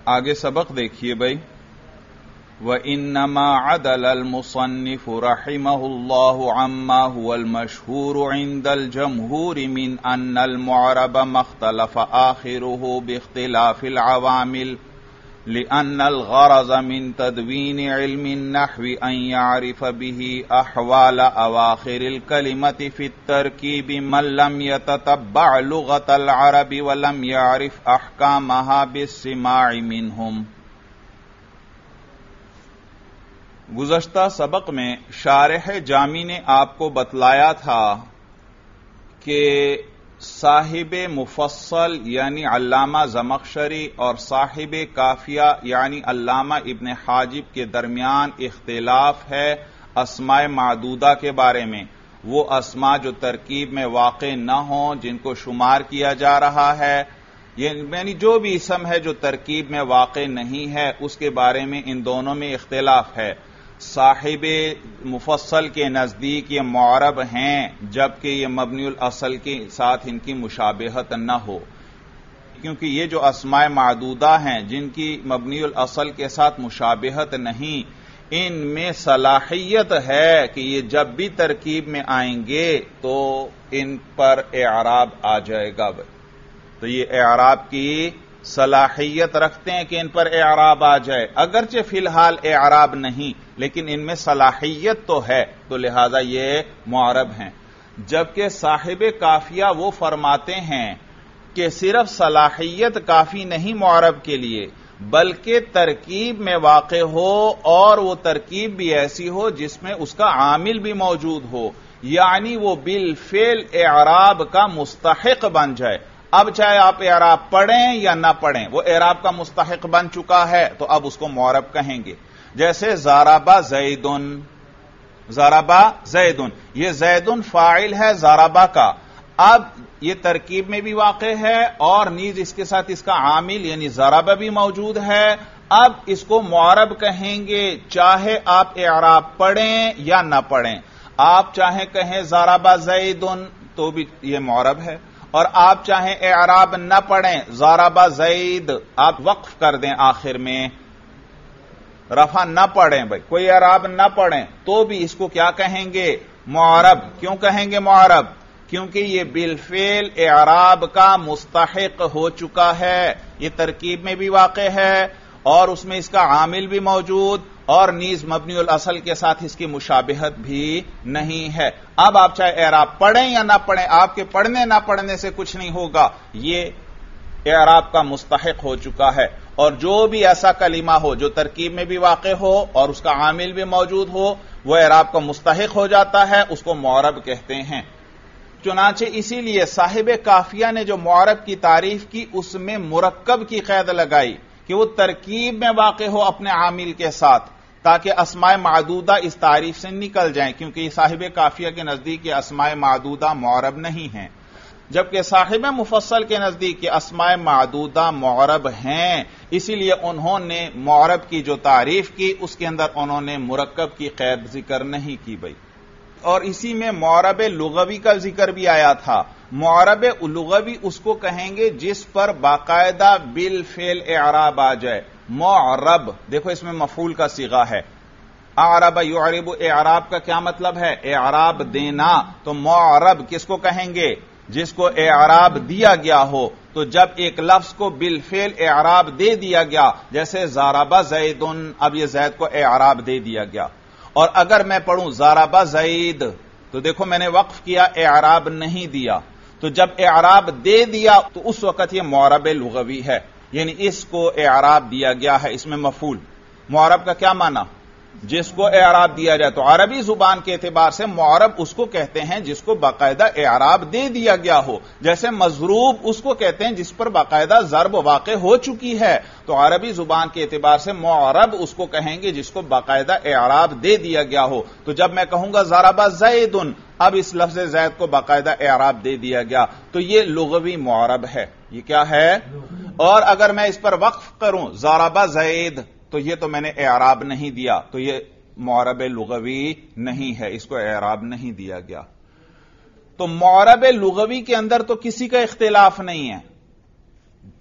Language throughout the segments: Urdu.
آگے سبق دیکھیے بھائی. وَإِنَّمَا عَدَلَ الْمُصَنِّفُ رَحِمَهُ اللَّهُ عَمَّا هُوَ الْمَشْهُورُ عِنْدَ الْجَمْهُورِ مِنْ أَنَّ الْمُعْرَبَ مَا اخْتَلَفَ آخِرُهُ بِاخْتِلَافِ الْعَوَامِلِ لِأَنَّ الْغَرَضَ مِنْ تَدْوِينِ عِلْمِ النَّحْوِ أَنْ يَعْرِفَ بِهِ أَحْوَالَ أَوَاخِرِ الْكَلِمَةِ فِي التَّرْكِيبِ مَنْ لَمْ يَتَتَبَّعْ لُغَةَ الْعَرَبِ وَلَمْ يَعْرِفْ أَحْكَامَهَا بِالسِّمَاعِ مِنْهُمْ. گزشتہ سبق میں شارح جامی نے آپ کو بتلایا تھا کہ صاحب مفصل یعنی علامہ زمخشری اور صاحب کافیہ یعنی علامہ ابن حاجب کے درمیان اختلاف ہے اسماء معدودہ کے بارے میں. وہ اسماء جو ترکیب میں واقع نہ ہوں، جن کو شمار کیا جا رہا ہے، یعنی جو بھی اسم ہے جو ترکیب میں واقع نہیں ہے، اس کے بارے میں ان دونوں میں اختلاف ہے. صاحب مفصل کے نزدیک یہ معرب ہیں جبکہ یہ مبنی الاصل کے ساتھ ان کی مشابہت نہ ہو، کیونکہ یہ جو اسماء معدودہ ہیں جن کی مبنی الاصل کے ساتھ مشابہت نہیں، ان میں صلاحیت ہے کہ یہ جب بھی ترکیب میں آئیں گے تو ان پر اعراب آ جائے گا. تو یہ اعراب کی صلاحیت رکھتے ہیں کہ ان پر اعراب آ جائے، اگرچہ فی الحال اعراب نہیں لیکن ان میں صلاحیت تو ہے، تو لہذا یہ معرب ہیں. جبکہ صاحب کافیہ وہ فرماتے ہیں کہ صرف صلاحیت کافی نہیں معرب کے لیے، بلکہ ترکیب میں واقع ہو اور وہ ترکیب بھی ایسی ہو جس میں اس کا عامل بھی موجود ہو، یعنی وہ بالفعل اعراب کا مستحق بن جائے. اب چاہے آپ اعراب پڑھیں یا نہ پڑھیں، وہ اعراب کا مستحق بن چکا ہے تو اب اس کو معرب کہیں گے. جیسے ضربا زیدن، ضربا زیدن، یہ زیدن فاعل ہے ضربا کا، اب یہ ترکیب میں بھی واقع ہے اور نیز اس کے ساتھ اس کا عامل یعنی ضربا بھی موجود ہے. اب اس کو معرب کہیں گے چاہے آپ اعراب پڑھیں یا نہ پڑھیں. آپ چاہیں کہیں ضربا زیدن تو بھی یہ معرب ہے، اور آپ چاہیں اعراب نہ پڑھیں ضربا زید، آپ وقف کر دیں آخر میں، رفع نہ پڑھیں، بھائی کوئی اعراب نہ پڑھیں تو بھی اس کو کیا کہیں گے؟ معرب. کیوں کہیں گے معرب؟ کیونکہ یہ بالفعل اعراب کا مستحق ہو چکا ہے، یہ ترکیب میں بھی واقع ہے اور اس میں اس کا عامل بھی موجود اور نیز مبنی الاصل کے ساتھ اس کی مشابہت بھی نہیں ہے. اب آپ چاہے اعراب پڑھیں یا نہ پڑھیں، آپ کے پڑھنے نہ پڑھنے سے کچھ نہیں ہوگا، یہ اعراب کا مستحق ہو چکا ہے. اور جو بھی ایسا کلمہ ہو جو ترکیب میں بھی واقع ہو اور اس کا عامل بھی موجود ہو، وہ اعراب کا مستحق ہو جاتا ہے، اس کو معرب کہتے ہیں. چنانچہ اسی لیے صاحب کافیہ نے جو معرب کی تعریف کی اس میں مرکب کی قید لگائی کہ وہ ترکیب میں واقع ہو اپنے عامل کے ساتھ، تاکہ اسماء معدودہ اس تعریف سے نکل جائیں، کیونکہ یہ صاحب کافیہ کے نزدیک یہ اسماء معدودہ معرب نہیں ہیں، جبکہ صاحب مفصل کے نزدیک یہ اسماء معدودہ معرب ہیں. اسی لیے انہوں نے معرب کی جو تعریف کی اس کے اندر انہوں نے مرکب کی قید ذکر نہیں کی بھائی. اور اسی میں معرب لغوی کا ذکر بھی آیا تھا. معرب لغوی اس کو کہیں گے جس پر باقاعدہ بالفعل اعراب آ جائے. معرب دیکھو اس میں مفعول کا صیغہ ہے، اعرب یعرب، اعراب کا کیا مطلب ہے؟ اعراب دینا. تو معرب کس کو کہیں گے؟ جس کو اعراب دیا گیا ہو. تو جب ایک لفظ کو بالفعل اعراب دے دیا گیا، جیسے ضربا زیدن، اب یہ زید کو اعراب دے دیا گیا، اور اگر میں پڑھوں ضربا زید تو دیکھو میں نے وقف کیا، اعراب نہیں دیا. تو جب اعراب دے دیا تو اس وقت یہ معرب لغوی ہے، یعنی اس کو اعراب دیا گیا ہے. اس میں مفعول. معرب کا کیا معنی؟ جس کو اعراب دیا جائے. تو عربی زبان کے اعتبار سے معرب اس کو کہتے ہیں جس کو باقاعدہ اعراب دے دیا گیا ہو. جیسے مضروب اس کو کہتے ہیں جس پر باقاعدہ ضرب واقع ہو چکی ہے. تو عربی زبان کے اعتبار سے معرب اس کو کہیں گے جس کو باقاعدہ اعراب دے دیا گیا ہو. تو جب میں کہوں گا ضربا زیدن، اب اس لفظ زید کو باقاعدہ اعراب دے دیا گیا، تو یہ لغوی معرب ہے. یہ کیا ہے؟ اور اگر میں اس پر وقف کروں ضربا زید تو یہ تو میں نے اعراب نہیں دیا، تو یہ معرب لغوی نہیں ہے، اس کو اعراب نہیں دیا گیا. تو معرب لغوی کے اندر تو کسی کا اختلاف نہیں ہے،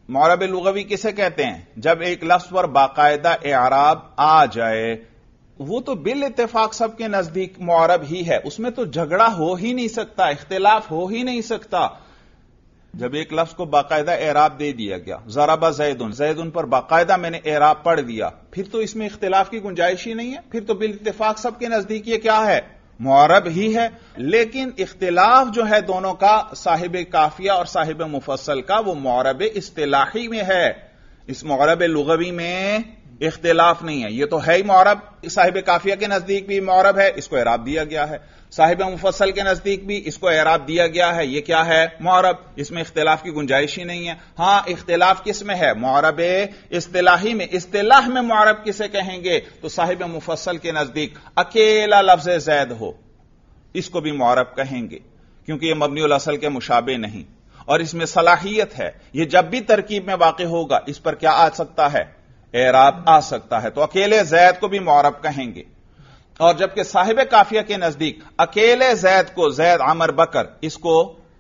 معرب لغوی کسے کہتے ہیں؟ جب ایک لفظ پر باقاعدہ اعراب آ جائے، وہ تو بالاتفاق سب کے نزدیک معرب ہی ہے، اس میں تو جھگڑا ہو ہی نہیں سکتا، اختلاف ہو ہی نہیں سکتا۔ جب ایک لفظ کو باقاعدہ اعراب دے دیا گیا، ضرب زیدن، زیدن پر باقاعدہ میں نے اعراب پڑھ دیا، پھر تو اس میں اختلاف کی گنجائش ہی نہیں ہے، پھر تو بالاتفاق سب کے نزدیک یہ کیا ہے؟ معرب ہی ہے۔ لیکن اختلاف جو ہے دونوں کا، صاحب کافیہ اور صاحب مفصل کا، وہ معرب اصطلاحی میں ہے، اس معرب لغوی میں اختلاف نہیں ہے۔ یہ تو ہے ہی معرب، صاحب کافیہ کے نزدیک بھی معرب ہے، اس کو اعراب دیا گیا ہے، صاحب مفصل کے نزدیک بھی اس کو اعراب دیا گیا ہے، یہ کیا ہے؟ معرب، اس میں اختلاف کی گنجائش ہی نہیں ہے۔ ہاں اختلاف کس میں ہے؟ معرب اصطلاحی میں۔ اصطلاح میں معرب کسے کہیں گے؟ تو صاحب مفصل کے نزدیک اکیلا لفظ زید ہو، اس کو بھی معرب کہیں گے، کیونکہ یہ مبنی الاصل کے مشابہ نہیں، اور اس میں صلاحیت ہے، یہ جب بھی ترکیب میں واقع ہوگا اس پر کیا آ سکتا ہے؟ اعراب آ سکتا ہے، تو اکیلے زید کو بھی معرب کہیں گے۔ اور جبکہ صاحب کافیہ کے نزدیک اکیلے زید کو، زید عمر بکر، اس کو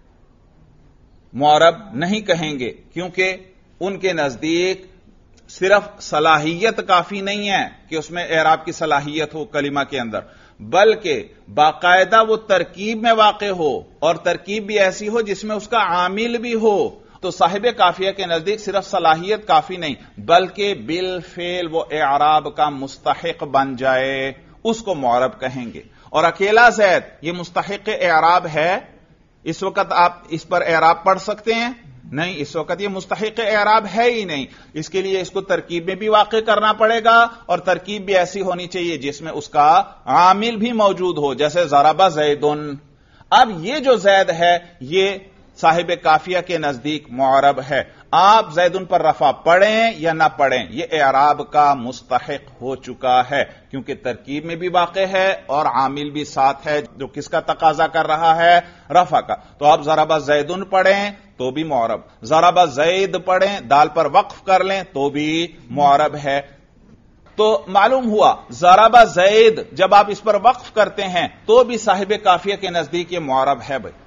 معرب نہیں کہیں گے، کیونکہ ان کے نزدیک صرف صلاحیت کافی نہیں ہے کہ اس میں اعراب کی صلاحیت ہو کلمہ کے اندر، بلکہ باقاعدہ وہ ترکیب میں واقع ہو، اور ترکیب بھی ایسی ہو جس میں اس کا عامل بھی ہو۔ تو صاحب کافیہ کے نزدیک صرف صلاحیت کافی نہیں، بلکہ بالفعل وہ اعراب کا مستحق بن جائے، اس کو معرب کہیں گے۔ اور اکیلا زید یہ مستحق اعراب ہے، اس وقت آپ اس پر اعراب پڑھ سکتے ہیں؟ نہیں، اس وقت یہ مستحق اعراب ہے ہی نہیں، اس کے لیے اس کو ترکیب میں بھی واقع کرنا پڑے گا، اور ترکیب بھی ایسی ہونی چاہیے جس میں اس کا عامل بھی موجود ہو، جیسے ضرب زیدن۔ اب یہ جو زید ہے یہ صاحب کافیہ کے نزدیک معرب ہے، آپ زیدن پر رفع پڑھیں یا نہ پڑھیں یہ اعراب کا مستحق ہو چکا ہے، کیونکہ ترکیب میں بھی واقع ہے اور عامل بھی ساتھ ہے جو کس کا تقاضا کر رہا ہے؟ رفع کا۔ تو آپ ضرب زیدن پڑھیں تو بھی معرب، ضرب زید پڑھیں، دال پر وقف کر لیں تو بھی معرب ہے۔ تو معلوم ہوا ضرب زید جب آپ اس پر وقف کرتے ہیں تو بھی صاحب کافیہ کے نزدیک یہ معرب ہے۔ بھائی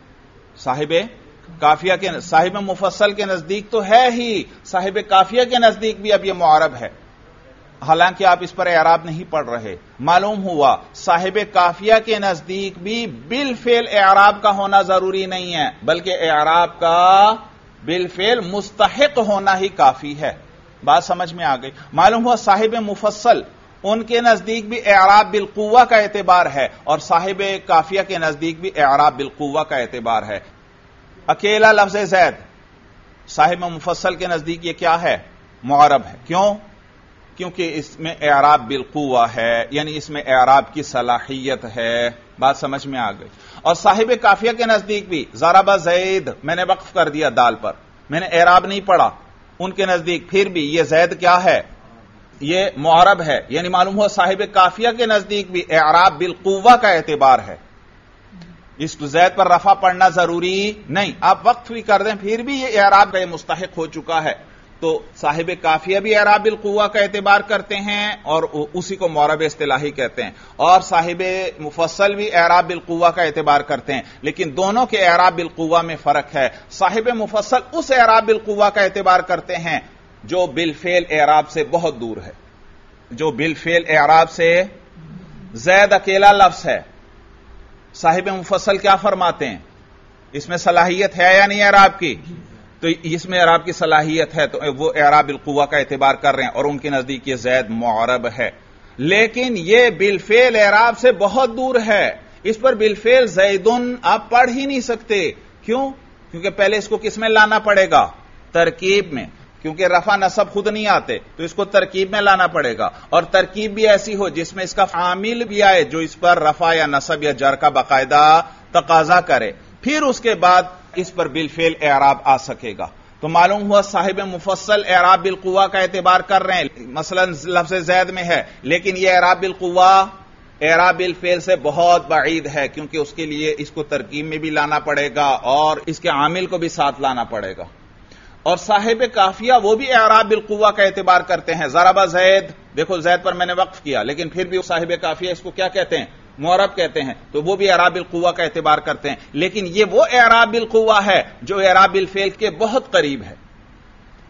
صاحب کافیہ کے، صاحب مفصل کے نزدیک تو ہے ہی، صاحب کافیہ کے نزدیک بھی اب یہ معرب ہے، حالانکہ آپ اس پر اعراب نہیں پڑھ رہے۔ معلوم ہوا صاحب کافیہ کے نزدیک بھی بالفعل اعراب کا ہونا ضروری نہیں ہے، بلکہ اعراب کا بالفعل مستحق ہونا ہی کافی ہے۔ بات سمجھ میں آ گئی؟ معلوم ہوا صاحب مفصل ان کے نزدیک بھی اعراب بالقوہ کا اعتبار ہے، اور صاحب کافیہ کے نزدیک بھی اعراب بالقوہ کا اعتبار ہے۔ اکیلا لفظ زید صاحب مفصل کے نزدیک یہ کیا ہے؟ معرب ہے۔ کیوں؟ کیونکہ اس میں اعراب بالقوہ ہے، یعنی اس میں اعراب کی صلاحیت ہے۔ بات سمجھ میں آ گئی؟ اور صاحب کافیہ کے نزدیک بھی ضرب زید میں نے وقف کر دیا دال پر، میں نے اعراب نہیں پڑھا، ان کے نزدیک پھر بھی یہ زید کیا ہے؟ یہ معرب ہے، یعنی معلوم ہوا صاحب کافیہ کے نزدیک بھی اعراب بالقوہ کا اعتبار ہے، اس زید پر رفع پڑھنا ضروری نہیں، آپ وقف بھی کر دیں پھر بھی یہ اعراب کا مستحق ہو چکا ہے۔ تو صاحب کافیہ بھی اعراب بالقوہ کا اعتبار کرتے ہیں اور اسی کو معرب اصطلاحی کہتے ہیں، اور صاحب مفصل بھی اعراب بالقوہ کا اعتبار کرتے ہیں، لیکن دونوں کے اعراب بالقوہ میں فرق ہے۔ صاحب مفصل اس اعراب بالقوہ کا اعتبار کرتے ہیں جو بالفعل اعراب سے بہت دور ہے، جو بالفعل اعراب سے، زید اکیلا لفظ ہے، صاحب مفصل کیا فرماتے ہیں؟ اس میں صلاحیت ہے یا نہیں اعراب کی؟ تو اس میں اعراب کی صلاحیت ہے، تو وہ اعراب القوہ کا اعتبار کر رہے ہیں، اور ان کے نزدیک یہ زید معرب ہے، لیکن یہ بالفعل اعراب سے بہت دور ہے، اس پر بالفعل زیدن آپ پڑھ ہی نہیں سکتے۔ کیوں؟ کیونکہ پہلے اس کو کس میں لانا پڑے گا؟ ترکیب میں، کیونکہ رفع نصب خود نہیں آتے تو اس کو ترکیب میں لانا پڑے گا، اور ترکیب بھی ایسی ہو جس میں اس کا عامل بھی آئے جو اس پر رفع یا نصب یا جر کا باقاعدہ تقاضا کرے، پھر اس کے بعد اس پر بالفعل اعراب آ سکے گا۔ تو معلوم ہوا صاحب مفصل اعراب بالقوہ کا اعتبار کر رہے ہیں، مثلا لفظ زید میں ہے، لیکن یہ اعراب بالقوہ اعراب بالفعل سے بہت بعید ہے، کیونکہ اس کے لیے اس کو ترکیب میں بھی لانا پڑے گا اور اس کے عامل کو بھی ساتھ لانا پڑے گا۔ اور صاحب کافیہ وہ بھی اعراب بالقوہ کا اعتبار کرتے ہیں، ضرب زید، دیکھو زید پر میں نے وقف کیا، لیکن پھر بھی صاحب کافیہ اس کو کیا کہتے ہیں؟ معرب کہتے ہیں، تو وہ بھی اعراب بالقوہ کا اعتبار کرتے ہیں، لیکن یہ وہ اعراب بالقوہ ہے جو اعراب بالفعل کے بہت قریب ہے،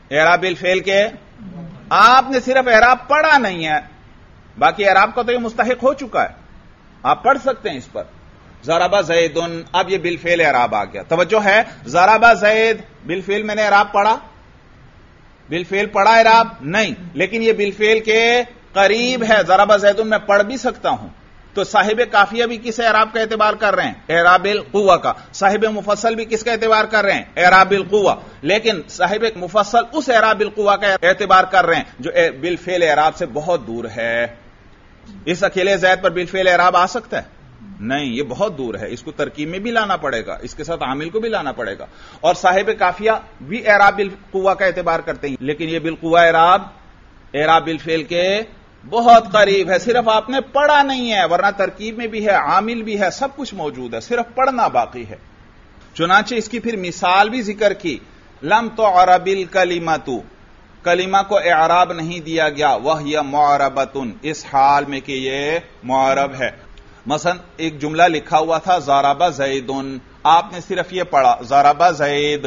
اعراب بالفعل کے آپ نے صرف اعراب پڑھا نہیں ہے، باقی اعراب کا تو یہ مستحق ہو چکا ہے، آپ پڑھ سکتے ہیں اس پر. ضرب زید، اب یہ بالفعل اعراب آ گیا. توجہ ہے، ضرب زید بالفعل میں نے اعراب پڑھا، بالفعل پڑھا اعراب نہیں، لیکن یہ بالفعل کے قریب ہے. ضرب زید میں پڑھ بھی سکتا ہوں. تو صاحب قافیہ بھی کس اعراب کا اعتبار کر رہے ہیں؟ اعراب القوہ کا. صاحب مفصل بھی کس کا اعتبار کر رہے ہیں؟ اعراب القوہ. لیکن صاحب مفصل اس اعراب القوہ کا اعتبار کر رہے ہیں جو بالفعل اعراب سے بہت دور ہے. اس اکیلے زید پر بالفعل اعراب آ سکتا ہے؟ نہیں، یہ بہت دور ہے، اس کو ترکیب میں بھی لانا پڑے گا، اس کے ساتھ عامل کو بھی لانا پڑے گا. اور صاحب قافیہ بھی اعراب بالقوہ کا اعتبار کرتے ہیں، لیکن یہ بالقوہ اعراب بالفعل کے بہت قریب ہے. صرف آپ نے پڑھا نہیں ہے، ورنہ ترکیب میں بھی ہے، عامل بھی ہے، سب کچھ موجود ہے، صرف پڑھنا باقی ہے. چنانچہ اس کی پھر مثال بھی ذکر کی. لم تعرب الکلمۃ، کلمہ کو اعراب نہیں دیا گیا، وہی معربۃ، اس حال میں کہ یہ معرب ہے. مثلا ایک جملہ لکھا ہوا تھا ضرب زید، آپ نے صرف یہ پڑھا ضرب زید،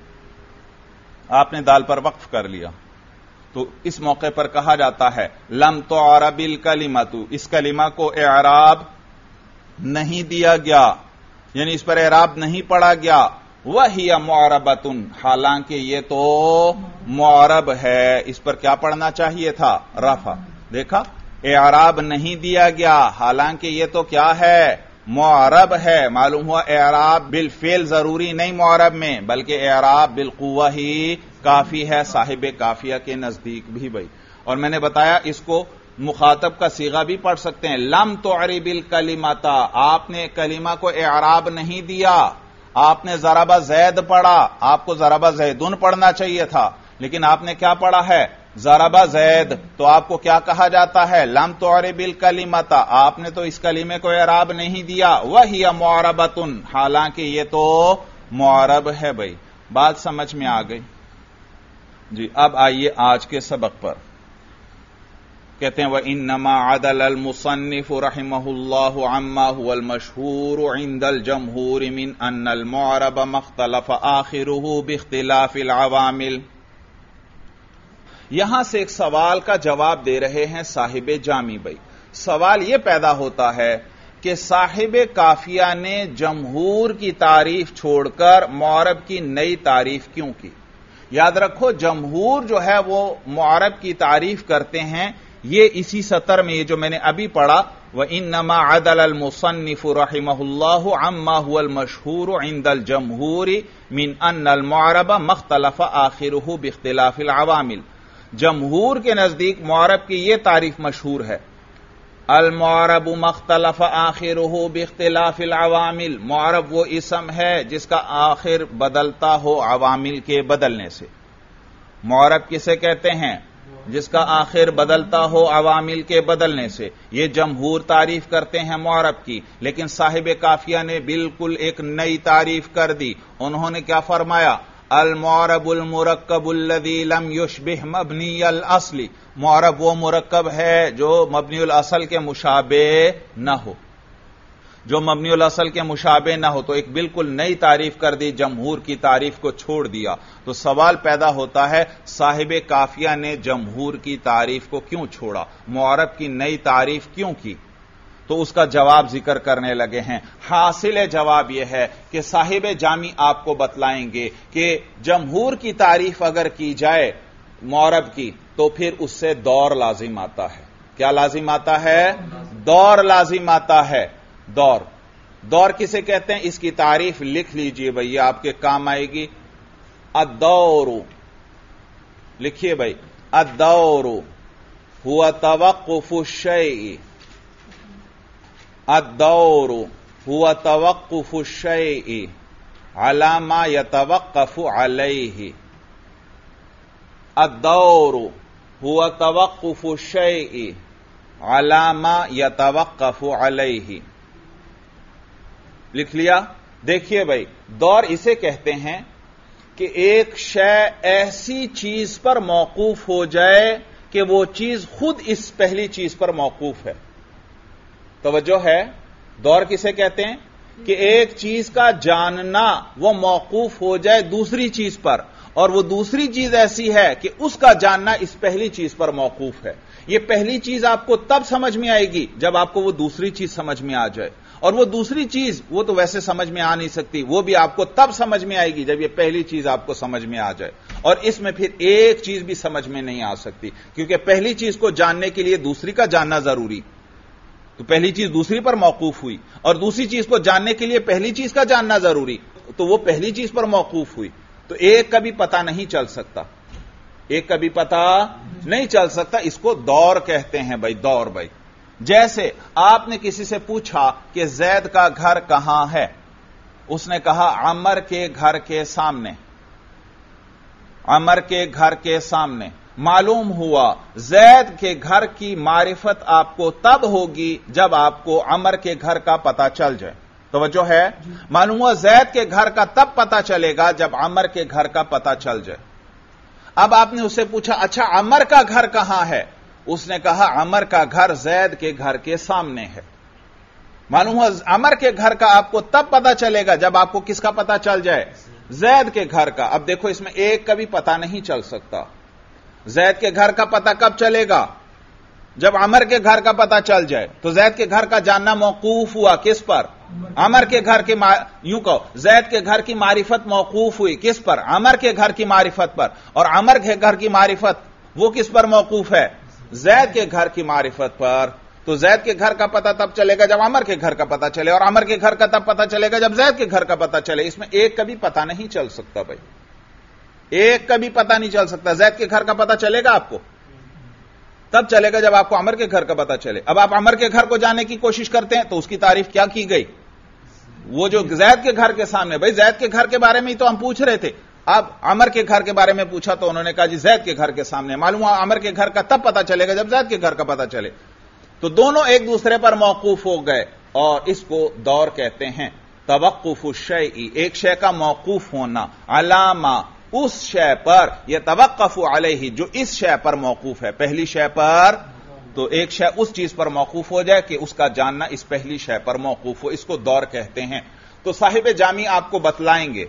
آپ نے دال پر وقف کر لیا، تو اس موقع پر کہا جاتا ہے لم تعرب الکلمۃ، اس کلمہ کو اعراب نہیں دیا گیا، یعنی اس پر اعراب نہیں پڑھا گیا. وہی معربۃ، حالانکہ یہ تو معرب ہے. اس پر کیا پڑھنا چاہیے تھا؟ رفع. دیکھا، اعراب نہیں دیا گیا، حالانکہ یہ تو کیا ہے؟ معرب ہے. معلوم ہوا اعراب بالفعل ضروری نہیں معرب میں، بلکہ اعراب بالقوہ ہی کافی ہے صاحب قافیہ کے نزدیک بھی. بھائی، اور میں نے بتایا اس کو مخاطب کا صیغہ بھی پڑھ سکتے ہیں. لم تعرب الکلمۃ، آپ نے کلمہ کو اعراب نہیں دیا، آپ نے ضرب زید پڑھا، آپ کو ضرب زیدن پڑھنا چاہیے تھا، لیکن آپ نے کیا پڑھا ہے؟ ضرب زید. تو آپ کو کیا کہا جاتا ہے؟ لم تعرب الکلمۃ، آپ نے تو اس کلمے کو اعراب نہیں دیا. وہی معربۃ، حالانکہ یہ تو معرب ہے. بھائی، بات سمجھ میں آ گئی جی. اب آئیے آج کے سبق پر. کہتے ہیں وَإِنَّمَا عَدَلَ الْمُصَنِّفُ رَحِمَهُ اللَّهُ عَمَّا هُوَ الْمَشْهُورُ عِنْدَ الْجَمْهُورِ مِنْ أَنَّ الْمُعْرَبَ مَا اخْتَلَفَ آخِرُهُ بِاخْتِلَافِ الْعَوَامِلِ. یہاں سے ایک سوال کا جواب دے رہے ہیں صاحب جامی. بھائی، سوال یہ پیدا ہوتا ہے کہ صاحب قافیہ نے جمہور کی تعریف چھوڑ کر معرب کی نئی تعریف کیوں کی؟ یاد رکھو، جمہور جو ہے وہ معرب کی تعریف کرتے ہیں. یہ اسی سطر میں یہ جو میں نے ابھی پڑھا وَإِنَّمَا عَدَلَ الْمُصَنِّفُ رَحِمَهُ اللَّهُ عَمَّا هُوَ الْمَشْهُورُ عِنْدَ الْجَمْهُورِ مِنْ أَنَّ الْمُعْرَبَ مَا اخْتَلَفَ آخِرُهُ بِاخْتِلَافِ الْعَوَامِلِ. جمہور کے نزدیک معرب کی یہ تعریف مشہور ہے، المعرب ما اختلف آخرہ باختلاف العوامل. معرب وہ اسم ہے جس کا آخر بدلتا ہو عوامل کے بدلنے سے. معرب کسے کہتے ہیں؟ جس کا آخر بدلتا ہو عوامل کے بدلنے سے. یہ جمہور تعریف کرتے ہیں معرب کی، لیکن صاحب قافیہ نے بالکل ایک نئی تعریف کر دی. انہوں نے کیا فرمایا؟ المعرب المرکب الذی لم یشبہ مبنی الاصل. معرب وہ مرکب ہے جو مبنی الاصل کے مشابہ نہ ہو، جو مبنی الاصل کے مشابہ نہ ہو. تو ایک بالکل نئی تعریف کر دی، جمہور کی تعریف کو چھوڑ دیا. تو سوال پیدا ہوتا ہے صاحب قافیہ نے جمہور کی تعریف کو کیوں چھوڑا، معرب کی نئی تعریف کیوں کی؟ تو اس کا جواب ذکر کرنے لگے ہیں. حاصل جواب یہ ہے کہ صاحب جامی آپ کو بتلائیں گے کہ جمہور کی تعریف اگر کی جائے معرب کی تو پھر اس سے دور لازم آتا ہے. کیا لازم آتا ہے؟ دور لازم آتا ہے. دور کسے کہتے ہیں؟ اس کی تعریف لکھ لیجئے بھائی، یہ آپ کے کام آئے گی. الدور، لکھیے بھائی، الدور هو توقف الشیء. الدور هو توقف الشیء على ما يتوقف عليه. الدور هو توقف الشیء على ما يتوقف عليه. لکھ لیا؟ دیکھیے بھائی، دور اسے کہتے ہیں کہ ایک شے ایسی چیز پر موقوف ہو جائے کہ وہ چیز خود اس پہلی چیز پر موقوف ہے. توجہ ہے، دور کسے کہتے ہیں؟ کہ ایک چیز کا جاننا وہ موقوف ہو جائے دوسری چیز پر، اور وہ دوسری چیز ایسی ہے کہ اس کا جاننا اس پہلی چیز پر موقوف ہے. یہ پہلی چیز آپ کو تب سمجھ میں آئے گی جب آپ کو وہ دوسری چیز سمجھ میں آ جائے, اور وہ دوسری چیز وہ تو ویسے سمجھ میں آ نہیں سکتی, وہ بھی آپ کو تب سمجھ میں آئے گی جب یہ پہلی چیز آپ کو سمجھ میں آ جائے. اور اس میں پھر ایک چیز بھی سمجھ میں نہیں آ سکتی, کیونکہ پہلی چیز کو جاننے کے لیے دوسری کا جاننا ضروری. تو پہلی چیز دوسری پر موقوف ہوئی, اور دوسری چیز کو جاننے کے لیے پہلی چیز کا جاننا ضروری, تو وہ پہلی چیز پر موقوف ہوئی. تو ایک کا بھی پتہ نہیں چل سکتا, ایک کا بھی پتہ نہیں چل سکتا. اس کو دور کہتے ہیں بھائی, دور. بھائی جیسے آپ نے کسی سے پوچھا کہ زید کا گھر کہاں ہے, اس نے کہا عمر کے گھر کے سامنے, عمر کے گھر کے سامنے. معلوم ہوا زید کے گھر کی معرفت آپ کو تب ہوگی جب آپ کو عمر کے گھر کا پتہ چل جائے. توجہ ہے؟ معلوم ہوا زید کے گھر کا تب پتہ چلے گا جب عمر کے گھر کا پتہ چل جائے. اب آپ نے اس سے پوچھا اچھا عمر کا گھر کہاں ہے, اس نے کہا عمر کا گھر زید کے گھر کے سامنے ہے. معلوم ہوا عمر کے گھر کا آپ کو تب پتہ چلے گا جب آپ کو کس کا پتہ چل جائے, زید کے گھر کا. اب دیکھو اس میں ایک کا بھی پتہ نہیں چل سکتا. زید کے گھر کا پتہ کب چلے گا, جب عمر کے گھر کا پتہ چل جائے. تو زید کے گھر کا جاننا موقوف ہوا کس پر, عمر کے گھر کے یوں کہو زید کے گھر کی معرفت موقوف ہوئی کس پر, عمر کے گھر کی معرفت پر. اور عمر کے گھر کی معرفت وہ کس پر موقوف ہے, زید کے گھر کی معرفت پر. تو زید کے گھر کا پتہ تب چلے گا جب عمر کے گھر کا پتہ چلے, اور عمر کے گھر کا تب پتہ چلے گا جب زید کے گھر کا پتہ چلے. اس میں ایک کا بھی پتہ نہیں چل سکتا بھائی, ایک کا بھی پتہ نہیں چل سکتا. زید کے گھر کا پتہ چلے گا آپ کو تب چلے گا جب آپ کو عمر کے گھر کا پتہ چلے. اب آپ عمر کے گھر کو جاننے کی کوشش کرتے ہیں تو اس کی تعریف کیا کی گئی, وہ جو زید کے گھر کے سامنے. بھائی زید کے گھر کے بارے میں ہی تو ہم پوچھ رہے تھے, اب عمر کے گھر کے بارے میں پوچھا تو انہوں نے کہا جی زید کے گھر کے سامنے. معلوم ہوا عمر کے گھر کا تب پتہ چلے گا جب زید کے گھر کا پتہ چلے. تو دونوں ایک دوسرے پر موقوف ہو گئے, اور اس کو دور کہتے ہیں. توقف الشیء, ایک شے کا موقوف ہونا, علامہ اس شے پر, یہ توقف علیہ جو اس شے پر موقوف ہے, پہلی شے پر. تو ایک شے اس چیز پر موقوف ہو جائے کہ اس کا جاننا اس پہلی شے پر موقوف ہو, اس کو دور کہتے ہیں. تو صاحب جامی آپ کو بتلائیں گے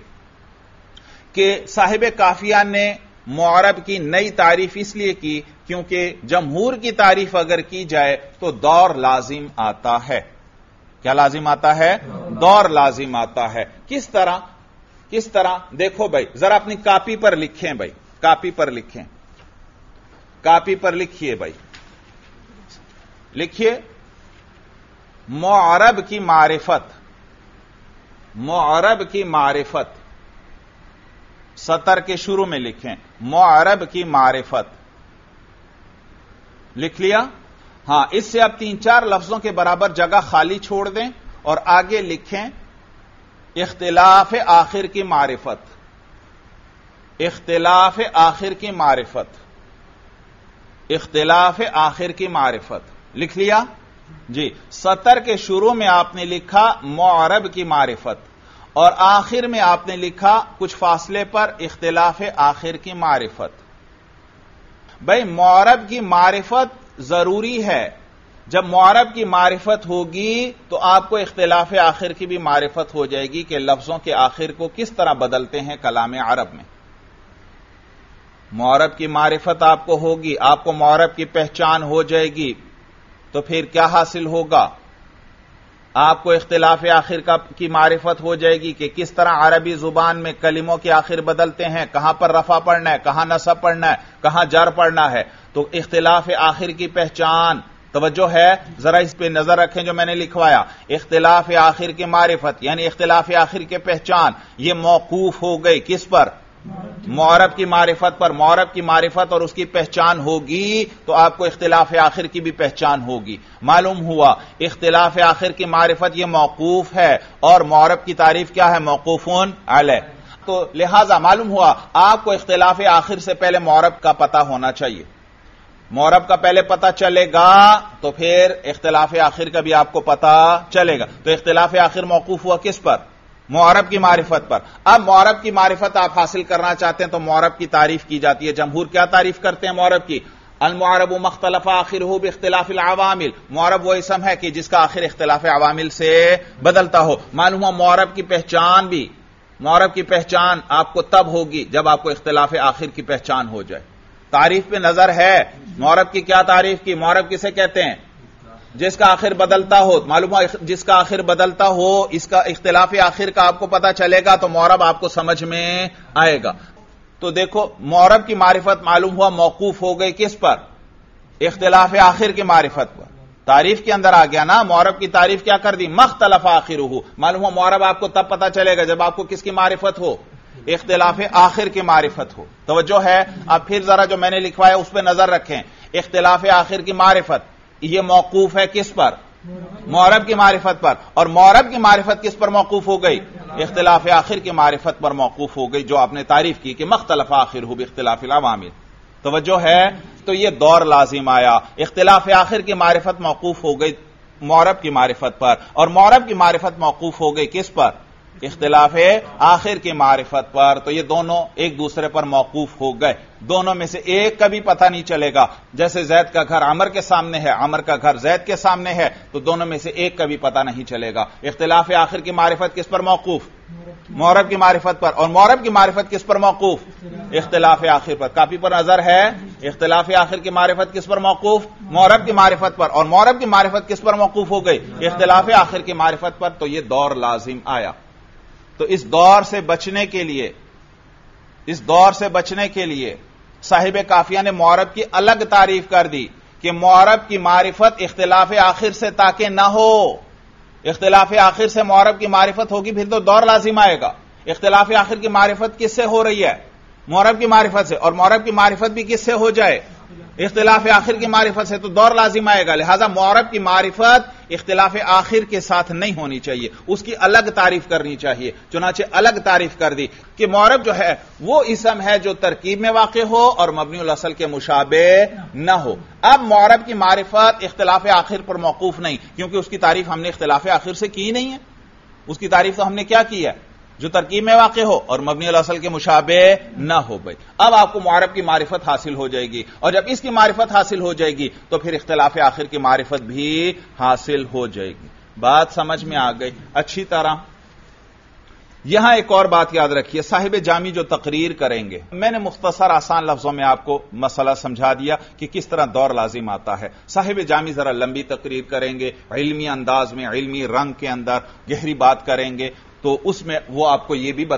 کہ صاحب کافیہ نے معرب کی نئی تعریف اس لیے کی کیونکہ جمہور کی تعریف اگر کی جائے تو دور لازم آتا ہے. کیا لازم آتا ہے, دور لازم آتا ہے. کس طرح, کس طرح دیکھو بھائی ذرا اپنی کاپی پر لکھیں بھائی, کاپی پر لکھیں, کاپی پر لکھیے بھائی, لکھیے معرب کی معرفت, معرب کی معرفت, سطر کے شروع میں لکھیں معرب کی معرفت. لکھ لیا؟ ہاں, اس سے اب 3-4 لفظوں کے برابر جگہ خالی چھوڑ دیں اور آگے لکھیں اختلاف آخر کی معرفت, اختلاف آخر کی معرفت, اختلاف آخر کی معرفت. لکھ لیا جی؟ سطر کے شروع میں آپ نے لکھا معرب کی معرفت, اور آخر میں آپ نے لکھا کچھ فاصلے پر اختلاف آخر کی معرفت. بھائی معرب کی معرفت ضروری ہے, جب معرب کی معرفت ہوگی تو آپ کو اختلاف آخر کی بھی معرفت ہو جائے گی کہ لفظوں کے آخر کو کس طرح بدلتے ہیں کلام عرب میں. معرب کی معرفت آپ کو ہوگی, آپ کو معرب کی پہچان ہو جائے گی, تو پھر کیا حاصل ہوگا, آپ کو اختلاف آخر کی معرفت ہو جائے گی کہ کس طرح عربی زبان میں کلموں کے آخر بدلتے ہیں, کہاں پر رفع پڑھنا ہے, کہاں نصب پڑھنا ہے, کہاں جر پڑھنا ہے. تو اختلاف آخر کی پہچان, توجہ ہے, ذرا اس پہ نظر رکھیں جو میں نے لکھوایا. اختلاف آخر کی معرفت یعنی اختلاف آخر کی پہچان, یہ موقوف ہو گئی کس پر, معرب کی معرفت پر. معرب کی معرفت اور اس کی پہچان ہوگی تو آپ کو اختلاف آخر کی بھی پہچان ہوگی. معلوم ہوا اختلاف آخر کی معرفت یہ موقوف ہے, اور معرب کی تعریف کیا ہے, موقوفون علیہ. تو لہذا معلوم ہوا آپ کو اختلاف آخر سے پہلے معرب کا پتہ ہونا چاہیے. معرب کا پہلے پتہ چلے گا تو پھر اختلاف آخر کا بھی آپ کو پتہ چلے گا. تو اختلاف آخر موقوف ہوا کس پر, معرب کی معرفت پر. اب معرب کی معرفت آپ حاصل کرنا چاہتے ہیں تو معرب کی تعریف کی جاتی ہے. جمہور کیا تعریف کرتے ہیں معرب کی, المعرب مختلف آخرہ باختلاف العوامل. معرب وہ اسم ہے کہ جس کا آخر اختلاف عوامل سے بدلتا ہو. معلوم ہوا معرب کی پہچان بھی معرب کی پہچان آپ کو تب ہوگی جب آپ کو اختلاف آخر کی پہچان ہو جائے. تعریف پہ نظر ہے. معرب کی کیا تعریف کی؟ معرب کسے کہتے ہیں؟ جس کا آخر بدلتا ہو. معلوم ہو جس کا آخر بدلتا ہو، اس کا اختلاف آخر کا آپ کو پتا چلے گا تو معرب آپ کو سمجھ میں آئے گا. تو دیکھو معرب کی معرفت معلوم ہوا موقوف ہو گئی کس پر؟ اختلاف آخر کی معرفت پر. تعریف کے اندر آ گیا نا. معرب کی تعریف کیا کر دی؟ مختلف آخرہ. معلوم ہوا معرب آپ کو تب پتا چلے گا جب آپ کو کس کی معرفت ہو؟ اختلاف آخر کی معرفت ہو. توجہ ہے. اب پھر ذرا جو میں نے لکھوایا اس پہ نظر رکھیں. اختلاف آخر کی معرفت یہ موقوف ہے کس پر؟ معرب کی معرفت پر. اور معرب کی معرفت کس پر موقوف ہو گئی؟ اختلاف آخر کی معرفت پر موقوف ہو گئی جو آپ نے تعریف کی کہ مختلف آخر ہو باختلاف العوامل. توجہ ہے. تو یہ دور لازم آیا. اختلاف آخر کی معرفت موقوف ہو گئی معرب کی معرفت پر، اور معرب کی معرفت موقوف ہو گئی کس پر؟ اختلاف آخر کی معرفت پر. تو یہ دونوں ایک دوسرے پر موقوف ہو گئے. دونوں میں سے ایک کا بھی پتہ نہیں چلے گا. جیسے زید کا گھر عمر کے سامنے ہے، عمر کا گھر زید کے سامنے ہے، تو دونوں میں سے ایک کا بھی پتہ نہیں چلے گا. اختلاف آخر کی معرفت کس پر موقوف؟ معرب کی معرفت پر. اور معرب کی معرفت کس پر موقوف؟ اختلاف آخر پر. کاپی پر نظر ہے. اختلاف آخر کی معرفت کس پر موقوف؟ معرب کی معرفت پر. اور معرب کی معرفت کس پر موقوف ہو گئی؟ اختلاف آخر کی معرفت پر. تو یہ دور لازم آیا. تو اس دور سے بچنے کے لیے صاحب کافیہ نے معرب کی الگ تعریف کر دی کہ معرب کی معرفت اختلاف آخر سے تاکہ نہ ہو. اختلاف آخر سے معرب کی معرفت ہوگی پھر تو دور لازم آئے گا. اختلاف آخر کی معرفت کس سے ہو رہی ہے؟ معرب کی معرفت سے. اور معرب کی معرفت بھی کس سے ہو جائے؟ اختلاف آخر کی معرفت سے. تو دور لازم آئے گا. لہذا معرب کی معرفت اختلاف آخر کے ساتھ نہیں ہونی چاہیے، اس کی الگ تعریف کرنی چاہیے. چنانچہ الگ تعریف کر دی کہ معرب جو ہے وہ اسم ہے جو ترکیب میں واقع ہو اور مبنی الاصل کے مشابہ نہ ہو. اب معرب کی معرفت اختلاف آخر پر موقوف نہیں، کیونکہ اس کی تعریف ہم نے اختلاف آخر سے کی نہیں ہے. اس کی تعریف تو ہم نے کیا کی ہے؟ جو ترکیب میں واقع ہو اور مبنی الاصل کے مشابہ نہ ہو. بھائی اب آپ کو معرب کی معرفت حاصل ہو جائے گی، اور جب اس کی معرفت حاصل ہو جائے گی تو پھر اختلاف آخر کی معرفت بھی حاصل ہو جائے گی. بات سمجھ میں آ گئی اچھی طرح. یہاں ایک اور بات یاد رکھیے. صاحب جامی جو تقریر کریں گے، میں نے مختصر آسان لفظوں میں آپ کو مسئلہ سمجھا دیا کہ کس طرح دور لازم آتا ہے. صاحب جامی ذرا لمبی تقریر کریں گے، علمی انداز میں، علمی رنگ کے اندر گہری بات کریں گے، تو اس میں وہ آپ کو یہ بھی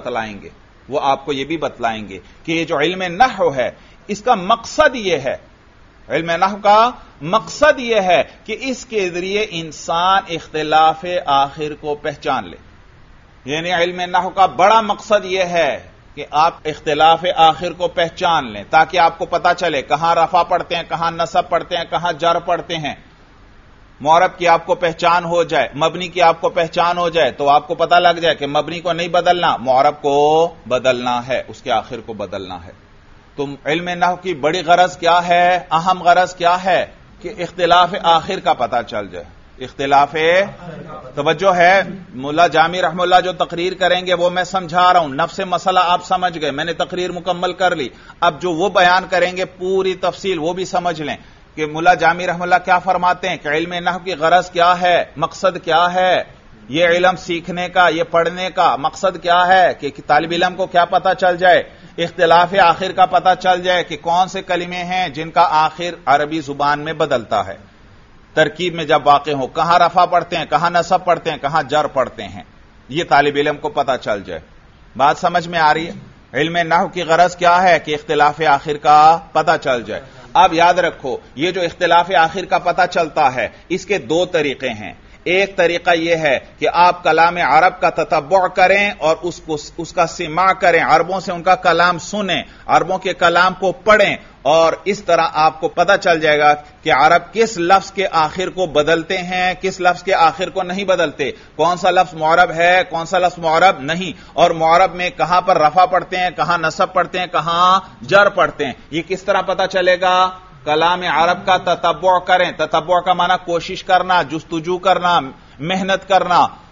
بتلائیں گے کہ یہ جو علم نحو ہے اس کا مقصد یہ ہے، علم نحو کا مقصد یہ ہے کہ اس کے ذریعے انسان اختلاف آخر کو پہچان لے. یعنی علم نحو کا بڑا مقصد یہ ہے کہ آپ اختلاف آخر کو پہچان لیں تاکہ آپ کو پتا چلے کہاں رفع پڑھتے ہیں، کہاں نصب پڑھتے ہیں، کہاں جر پڑھتے ہیں. معرب کی آپ کو پہچان ہو جائے، مبنی کی آپ کو پہچان ہو جائے تو آپ کو پتا لگ جائے کہ مبنی کو نہیں بدلنا، معرب کو بدلنا ہے، اس کے آخر کو بدلنا ہے. تو علم نحو کی بڑی غرض کیا ہے؟ اہم غرض کیا ہے؟ کہ اختلاف آخر کا پتا چل جائے. اختلاف توجہ ہے. مولا جامی رحمہ اللہ جو تقریر کریں گے وہ میں سمجھا رہا ہوں. نفس مسئلہ آپ سمجھ گئے، میں نے تقریر مکمل کر لی. اب جو وہ بیان کریں گے پوری تفصیل وہ بھی سمجھ لیں کہ مولا جامی رحمہ اللہ کیا فرماتے ہیں کہ علم نحو کی غرض کیا ہے، مقصد کیا ہے. یہ علم سیکھنے کا، یہ پڑھنے کا مقصد کیا ہے کہ طالب علم کو کیا پتا چل جائے؟ اختلاف آخر کا پتا چل جائے کہ کون سے کلمے ہیں جن کا آخر عربی زبان میں بدلتا ہے ترکیب میں جب واقع ہو، کہاں رفع پڑھتے ہیں، کہاں نصب پڑھتے ہیں، کہاں جر پڑھتے ہیں، یہ طالب علم کو پتا چل جائے. بات سمجھ میں آ رہی ہے؟ علم نحو کی غرض کیا ہے کہ اختلاف آخر کا پتا چل جائے. اب یاد رکھو یہ جو اختلاف آخر کا پتا چلتا ہے اس کے دو طریقے ہیں. ایک طریقہ یہ ہے کہ آپ کلام عرب کا تتبع کریں اور اس کا سماع کریں، عربوں سے ان کا کلام سنیں، عربوں کے کلام کو پڑھیں، اور اس طرح آپ کو پتہ چل جائے گا کہ عرب کس لفظ کے آخر کو بدلتے ہیں، کس لفظ کے آخر کو نہیں بدلتے، کون سا لفظ معرب ہے، کون سا لفظ معرب نہیں، اور معرب میں کہاں پر رفع پڑھتے ہیں، کہاں نصب پڑھتے ہیں، کہاں جر پڑھتے ہیں. یہ کس طرح پتہ چلے گا؟ کلام عرب کا تتبع کریں. تتبع کا معنی کوشش کرنا، جستجو کرنا، محنت کرنا.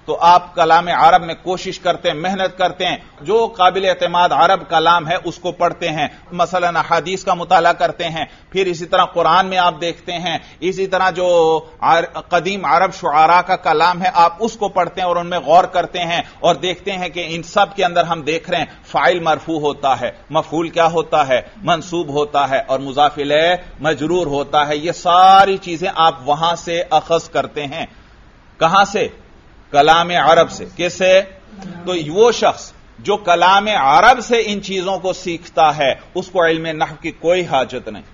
تو آپ کلام عرب میں کوشش کرتے ہیں, محنت کرتے ہیں, جو قابل اعتماد عرب کلام ہے اس کو پڑھتے ہیں, مثلا احادیث کا مطالعہ کرتے ہیں, پھر اسی طرح قرآن میں آپ دیکھتے ہیں, اسی طرح جو قدیم عرب شعراء کا کلام ہے آپ اس کو پڑھتے ہیں اور ان میں غور کرتے ہیں اور دیکھتے ہیں کہ ان سب کے اندر ہم دیکھ رہے ہیں فاعل مرفوع ہوتا ہے, مفعول کیا ہوتا ہے, منصوب ہوتا ہے, اور مضاف الیہ مجرور ہوتا ہے. یہ ساری چیزیں آپ وہاں سے اخذ کرتے ہیں. کہاں سے؟ کلام عرب سے. کس سے؟ تو وہ شخص جو کلام عرب سے ان چیزوں کو سیکھتا ہے اس کو علم نحو کی کوئی حاجت نہیں,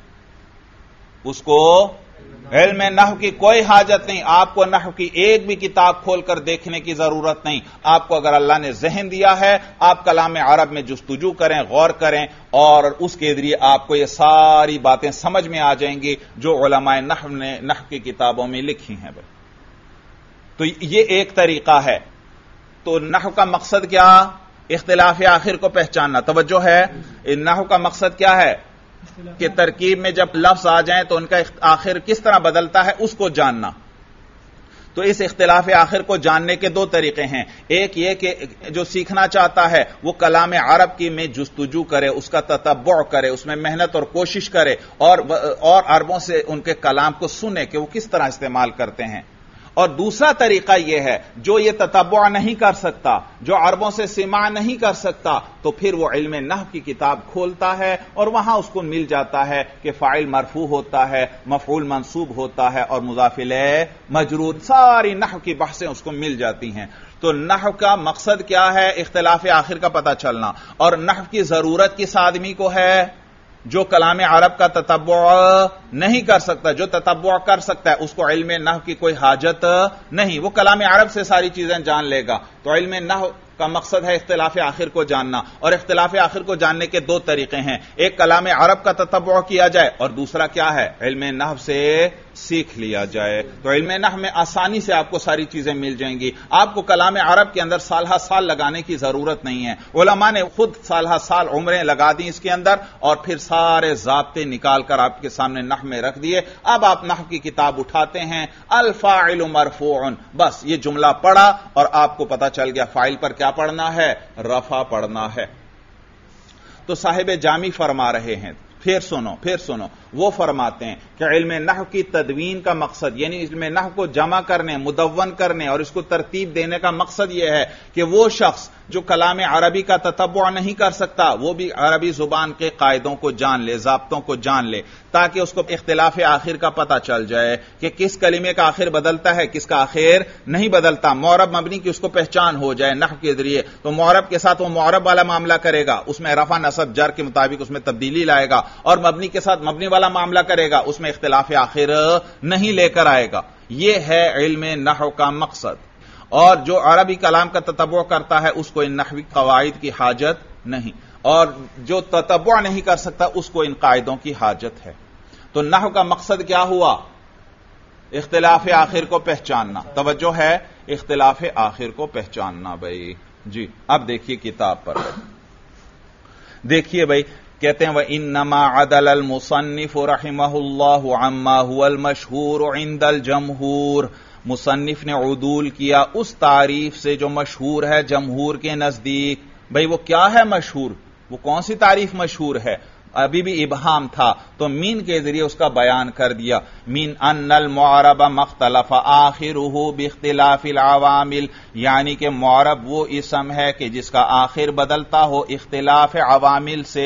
اس کو علم نحو کی کوئی حاجت نہیں. آپ کو نحو کی ایک بھی کتاب کھول کر دیکھنے کی ضرورت نہیں. آپ کو اگر اللہ نے ذہن دیا ہے آپ کلام عرب میں جستجو کریں, غور کریں, اور اس کے ذریعے آپ کو یہ ساری باتیں سمجھ میں آ جائیں گی جو علماء نحو نے نحو کی کتابوں میں لکھی ہیں. بھائی تو یہ ایک طریقہ ہے. تو نحو کا مقصد کیا؟ اختلاف آخر کو پہچاننا. توجہ ہے, نحو کا مقصد کیا ہے کہ ترکیب میں جب لفظ آ جائیں تو ان کا آخر کس طرح بدلتا ہے اس کو جاننا. تو اس اختلاف آخر کو جاننے کے دو طریقے ہیں. ایک یہ کہ جو سیکھنا چاہتا ہے وہ کلام عرب کی میں جستجو کرے, اس کا تتبع کرے, اس میں محنت اور کوشش کرے, اور عربوں سے ان کے کلام کو سنے کہ وہ کس طرح استعمال کرتے ہیں. اور دوسرا طریقہ یہ ہے جو یہ تتبع نہیں کر سکتا, جو عربوں سے سماع نہیں کر سکتا, تو پھر وہ علم نحو کی کتاب کھولتا ہے اور وہاں اس کو مل جاتا ہے کہ فاعل مرفوع ہوتا ہے, مفعول منصوب ہوتا ہے, اور مضاف الیہ مجرور. ساری نحو کی بحثیں اس کو مل جاتی ہیں. تو نحو کا مقصد کیا ہے؟ اختلاف آخر کا پتہ چلنا. اور نحو کی ضرورت کس آدمی کو ہے؟ جو کلام عرب کا تتبع نہیں کر سکتا. جو تتبع کر سکتا ہے اس کو علم نحو کی کوئی حاجت نہیں, وہ کلام عرب سے ساری چیزیں جان لے گا. تو علم نحو کا مقصد ہے اختلاف آخر کو جاننا. اور اختلاف آخر کو جاننے کے دو طریقے ہیں, ایک کلام عرب کا تتبع کیا جائے, اور دوسرا کیا ہے؟ علم نحو سے سیکھ لیا جائے. تو علم نحو میں آسانی سے آپ کو ساری چیزیں مل جائیں گی. آپ کو کلام عرب کے اندر سال ہا سال لگانے کی ضرورت نہیں ہے. علماء نے خود سال ہا سال عمریں لگا دی اس کے اندر, اور پھر سارے ضابطے نکال کر آپ کے سامنے نحو میں رکھ دیے. اب آپ نحو کی کتاب اٹھاتے ہیں, الفاعل مرفوع, بس یہ جملہ پڑھا اور آپ کو پتا چل گیا فاعل پر کیا پڑھنا ہے؟ رفع پڑھنا ہے. تو صاحب جامی فرما رہے ہیں, پھر سنو, وہ فرماتے ہیں کہ علم نحو کی تدوین کا مقصد, یعنی علم نحو کو جمع کرنے, مدون کرنے اور اس کو ترتیب دینے کا مقصد یہ ہے کہ وہ شخص جو کلام عربی کا تتبع نہیں کر سکتا وہ بھی عربی زبان کے قاعدوں کو جان لے, ضابطوں کو جان لے, تاکہ اس کو اختلاف آخر کا پتہ چل جائے کہ کس کلمے کا آخر بدلتا ہے, کس کا آخر نہیں بدلتا. معرب مبنی کی اس کو پہچان ہو جائے نحو کے ذریعے. تو معرب کے ساتھ وہ معرب والا معاملہ کرے گا, اس میں رفع نصب جر کے مطابق اس میں تبدیلی لائے گا, اور مبنی کے ساتھ مبنی والا معاملہ کرے گا, اس میں اختلاف آخر نہیں لے کر آئے گا. یہ ہے علم نحو کا مقصد. اور جو عربی کلام کا تتبع کرتا ہے اس کو ان نحوی قواعد کی حاجت نہیں, اور جو تتبع نہیں کر سکتا اس کو ان قاعدوں کی حاجت ہے. تو نحو کا مقصد کیا ہوا؟ اختلاف آخر کو پہچاننا. توجہ ہے, اختلاف آخر کو پہچاننا. بھائی جی اب دیکھیے کتاب پر, دیکھیے بھائی کہتے ہیں وَإِنَّمَا عَدَلَ الْمُصَنِّفُ رَحِمَهُ اللَّهُ عَمَّا هُوَ الْمَشْهُورُ عِنْدَ الْجَمْهُورِ. مصنف نے عدول کیا اس تعریف سے جو مشہور ہے جمہور کے نزدیک. بھئی وہ کیا ہے مشہور؟ وہ کون سی تعریف مشہور ہے؟ ابھی بھی ابہام تھا تو مین کے ذریعے اس کا بیان کر دیا. مین ان المعرب مختلف آخرہ باختلاف العوامل, یعنی کہ معرب وہ اسم ہے کہ جس کا آخر بدلتا ہو اختلاف عوامل سے.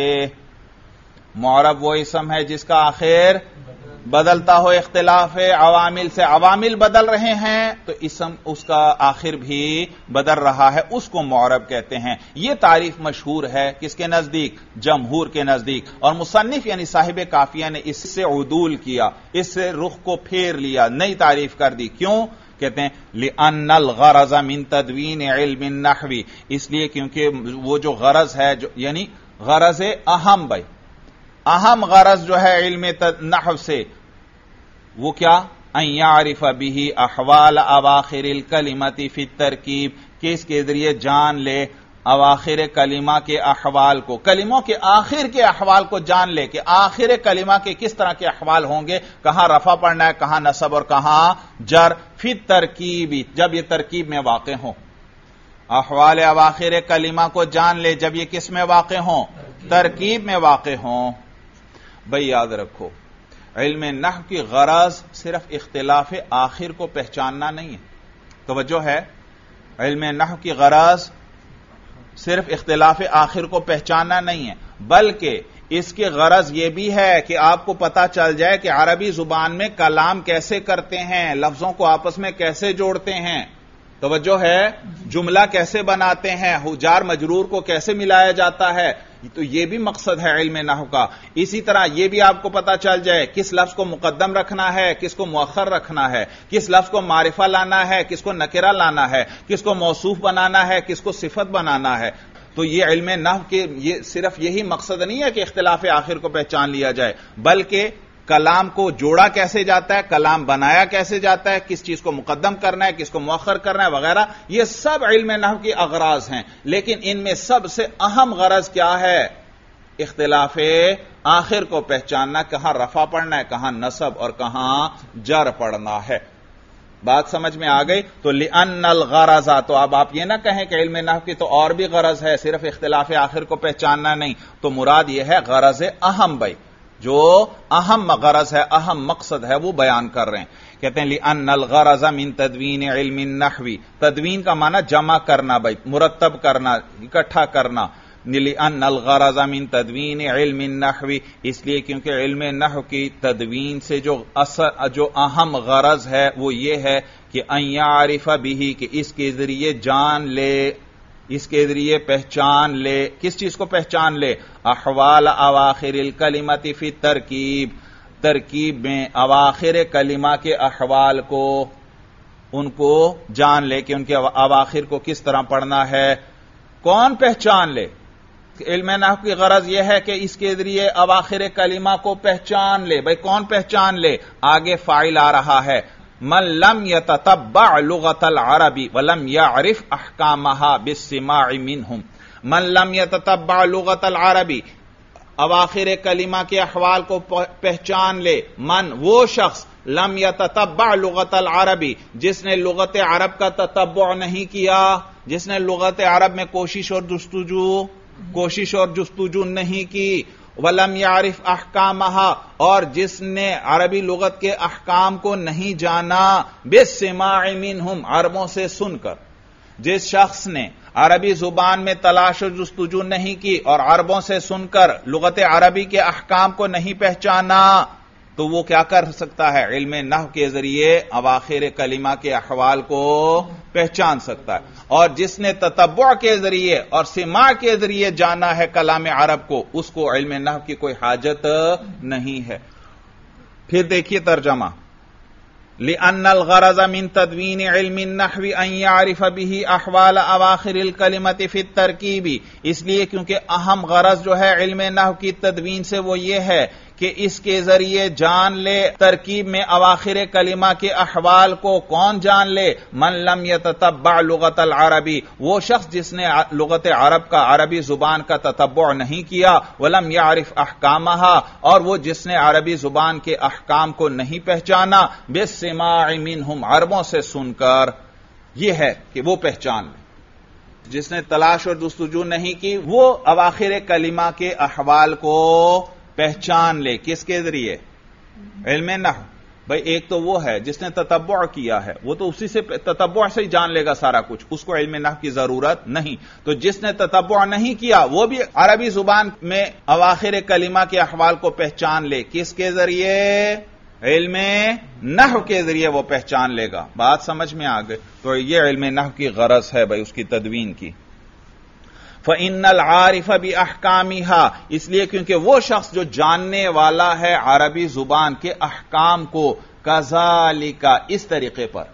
معرب وہ اسم ہے جس کا آخر بدلتا ہو اختلاف عوامل سے. عوامل بدل رہے ہیں تو اسم اس کا آخر بھی بدل رہا ہے, اس کو معرب کہتے ہیں. یہ تعریف مشہور ہے کس کے نزدیک؟ جمہور کے نزدیک. اور مصنف یعنی صاحب کافیہ نے اس سے عدول کیا, اس سے رخ کو پھیر لیا, نئی تعریف کر دی. کیوں؟ کہتے ہیں لِأَنَّ الْغَرَضَ مِن تَدْوِينِ عِلْمِ النَّحْوِ, اس لیے کیونکہ وہ جو غرض ہے یعنی غرض اہم, بھائی اہم غرض جو ہے علم نحو سے وہ کیا؟ ان یعرف به احوال اواخر الکلمۃ فی الترکیب, کہ اس کے ذریعے جان لے اواخر کلمہ کے احوال کو، کلموں کے آخر کے احوال کو جان لے کہ آخر کلمہ کے کس طرح کے احوال ہوں گے، کہاں رفع پڑھنا ہے، کہاں نصب اور کہاں جر، فی ترکیبی جب یہ ترکیب میں واقع ہوں. احوال اواخر کلمہ کو جان لے جب یہ کس میں واقع ہوں، ترکیب میں واقع ہوں. بھئی یاد رکھو علم نحو کی غرض صرف اختلاف آخر کو پہچاننا نہیں ہے. توجہ ہے، علم نحو کی غرض صرف اختلاف آخر کو پہچاننا نہیں ہے، بلکہ اس کی غرض یہ بھی ہے کہ آپ کو پتا چل جائے کہ عربی زبان میں کلام کیسے کرتے ہیں، لفظوں کو آپس میں کیسے جوڑتے ہیں. توجہ ہے، جملہ کیسے بناتے ہیں، جار مجرور کو کیسے ملایا جاتا ہے. تو یہ بھی مقصد ہے علم نحو کا. اسی طرح یہ بھی آپ کو پتا چل جائے کس لفظ کو مقدم رکھنا ہے، کس کو مؤخر رکھنا ہے، کس لفظ کو معرفہ لانا ہے، کس کو نکرہ لانا ہے، کس کو موصوف بنانا ہے، کس کو صفت بنانا ہے. تو یہ علم نحو کے یہ صرف یہی مقصد نہیں ہے کہ اختلاف آخر کو پہچان لیا جائے، بلکہ کلام کو جوڑا کیسے جاتا ہے، کلام بنایا کیسے جاتا ہے، کس چیز کو مقدم کرنا ہے، کس کو مؤخر کرنا ہے وغیرہ. یہ سب علم نحو کی اغراض ہیں، لیکن ان میں سب سے اہم غرض کیا ہے، اختلاف آخر کو پہچاننا، کہاں رفع پڑھنا ہے، کہاں نصب اور کہاں جر پڑھنا ہے. بات سمجھ میں آ گئی؟ تو لِأَنَّ الْغَرَضَ، تو اب آپ یہ نہ کہیں کہ علم نحو کی تو اور بھی غرض ہے، صرف اختلاف آخر کو پہچاننا نہیں. تو مراد یہ ہے غرض اہم، بھائی جو اہم غرض ہے، اہم مقصد ہے وہ بیان کر رہے ہیں. کہتے ہیں لِأَنَّ الْغَرَضَ مِن تَدْوِينِ عِلْمِ النَّحْوِ، تدوین کا معنی جمع کرنا، بھائی مرتب کرنا، اکٹھا کرنا. لِأَنَّ الْغَرَضَ مِن تَدْوِينِ عِلْمِ النَّحْوِ، اس لیے کیونکہ علم نحو کی تدوین سے جو اہم غرض ہے وہ یہ ہے کہ أَن يَعْرِفَ بِهِ، کہ اس کے ذریعے جان لے، اس کے ذریعے پہچان لے. کس چیز کو پہچان لے؟ احوال اواخر الکلمۃ فی ترکیب، ترکیب میں اواخر کلمہ کے احوال کو، ان کو جان لے کہ ان کے اواخر کو کس طرح پڑھنا ہے. کون پہچان لے؟ علم نحو کی غرض یہ ہے کہ اس کے ذریعے اواخر کلمہ کو پہچان لے. بھئی کون پہچان لے؟ آگے فاعل آ رہا ہے، من لم يتتبع لغت العربی ولم يعرف احکامها بالسماع منهم. من لم يتتبع لغت العربی، اواخر کلمہ کے احوال کو پہچان لے. من، وہ شخص، لم يتتبع لغت العربی، جس نے لغت عرب کا تتبع نہیں کیا، جس نے لغت عرب میں کوشش اور جستجو نہیں کی. وَلَمْ يَعْرِفْ أَحْكَامَهَا، اور جس نے عربی لغت کے احکام کو نہیں جانا، بِالسِّمَاعِ مِنْهُمْ، عربوں سے سن کر. جس شخص نے عربی زبان میں تلاش و جستجو نہیں کی اور عربوں سے سن کر لغت عربی کے احکام کو نہیں پہچانا، تو وہ کیا کر سکتا ہے؟ علم نحو کے ذریعے اواخر کلمہ کے احوال کو پہچان سکتا ہے. اور جس نے تتبع کے ذریعے اور سماع کے ذریعے جانا ہے کلام عرب کو، اس کو علم نحو کی کوئی حاجت نہیں ہے. پھر دیکھیے ترجمہ، لِأَنَّ الْغَرَضَ مِن تَدْوِينِ عِلْمِ النَّحْوِ أَن يَعْرِفَ بِهِ أَحْوَالَ أَوَاخِرِ الْكَلِمَةِ فِي التَّرْكِيبِ، اس لیے کیونکہ اہم غرض جو ہے علم نحو کی تدوین سے وہ یہ ہے کہ اس کے ذریعے جان لے ترکیب میں اواخر کلمہ کے احوال کو. کون جان لے؟ من لم يتتبع لغت العربی، وہ شخص جس نے لغت عرب کا، عربی زبان کا تتبع نہیں کیا. ولم يعرف احکامها، اور وہ جس نے عربی زبان کے احکام کو نہیں پہچانا. بالسماع منہم، عربوں سے سن کر. یہ ہے کہ وہ پہچان لے. جس نے تلاش اور جستجو نہیں کی وہ اواخر کلمہ کے احوال کو پہچان لے. کس کے ذریعے؟ علم نحو. بھئی ایک تو وہ ہے جس نے تتبع کیا ہے، وہ تو اسی سے تتبع سے ہی جان لے گا سارا کچھ، اس کو علم نحو کی ضرورت نہیں. تو جس نے تتبع نہیں کیا وہ بھی عربی زبان میں اواخر کلمہ کے احوال کو پہچان لے. کس کے ذریعے؟ علم نحو کے ذریعے وہ پہچان لے گا. بات سمجھ میں آ گئی؟ تو یہ علم نحو کی غرض ہے بھئی اس کی تدوین کی. فَإِنَّ الْعَارِفَ بِأَحْكَامِهَا، اس لیے کیونکہ وہ شخص جو جاننے والا ہے عربی زبان کے احکام کو، كَذَلِكَ، اس طریقے پر،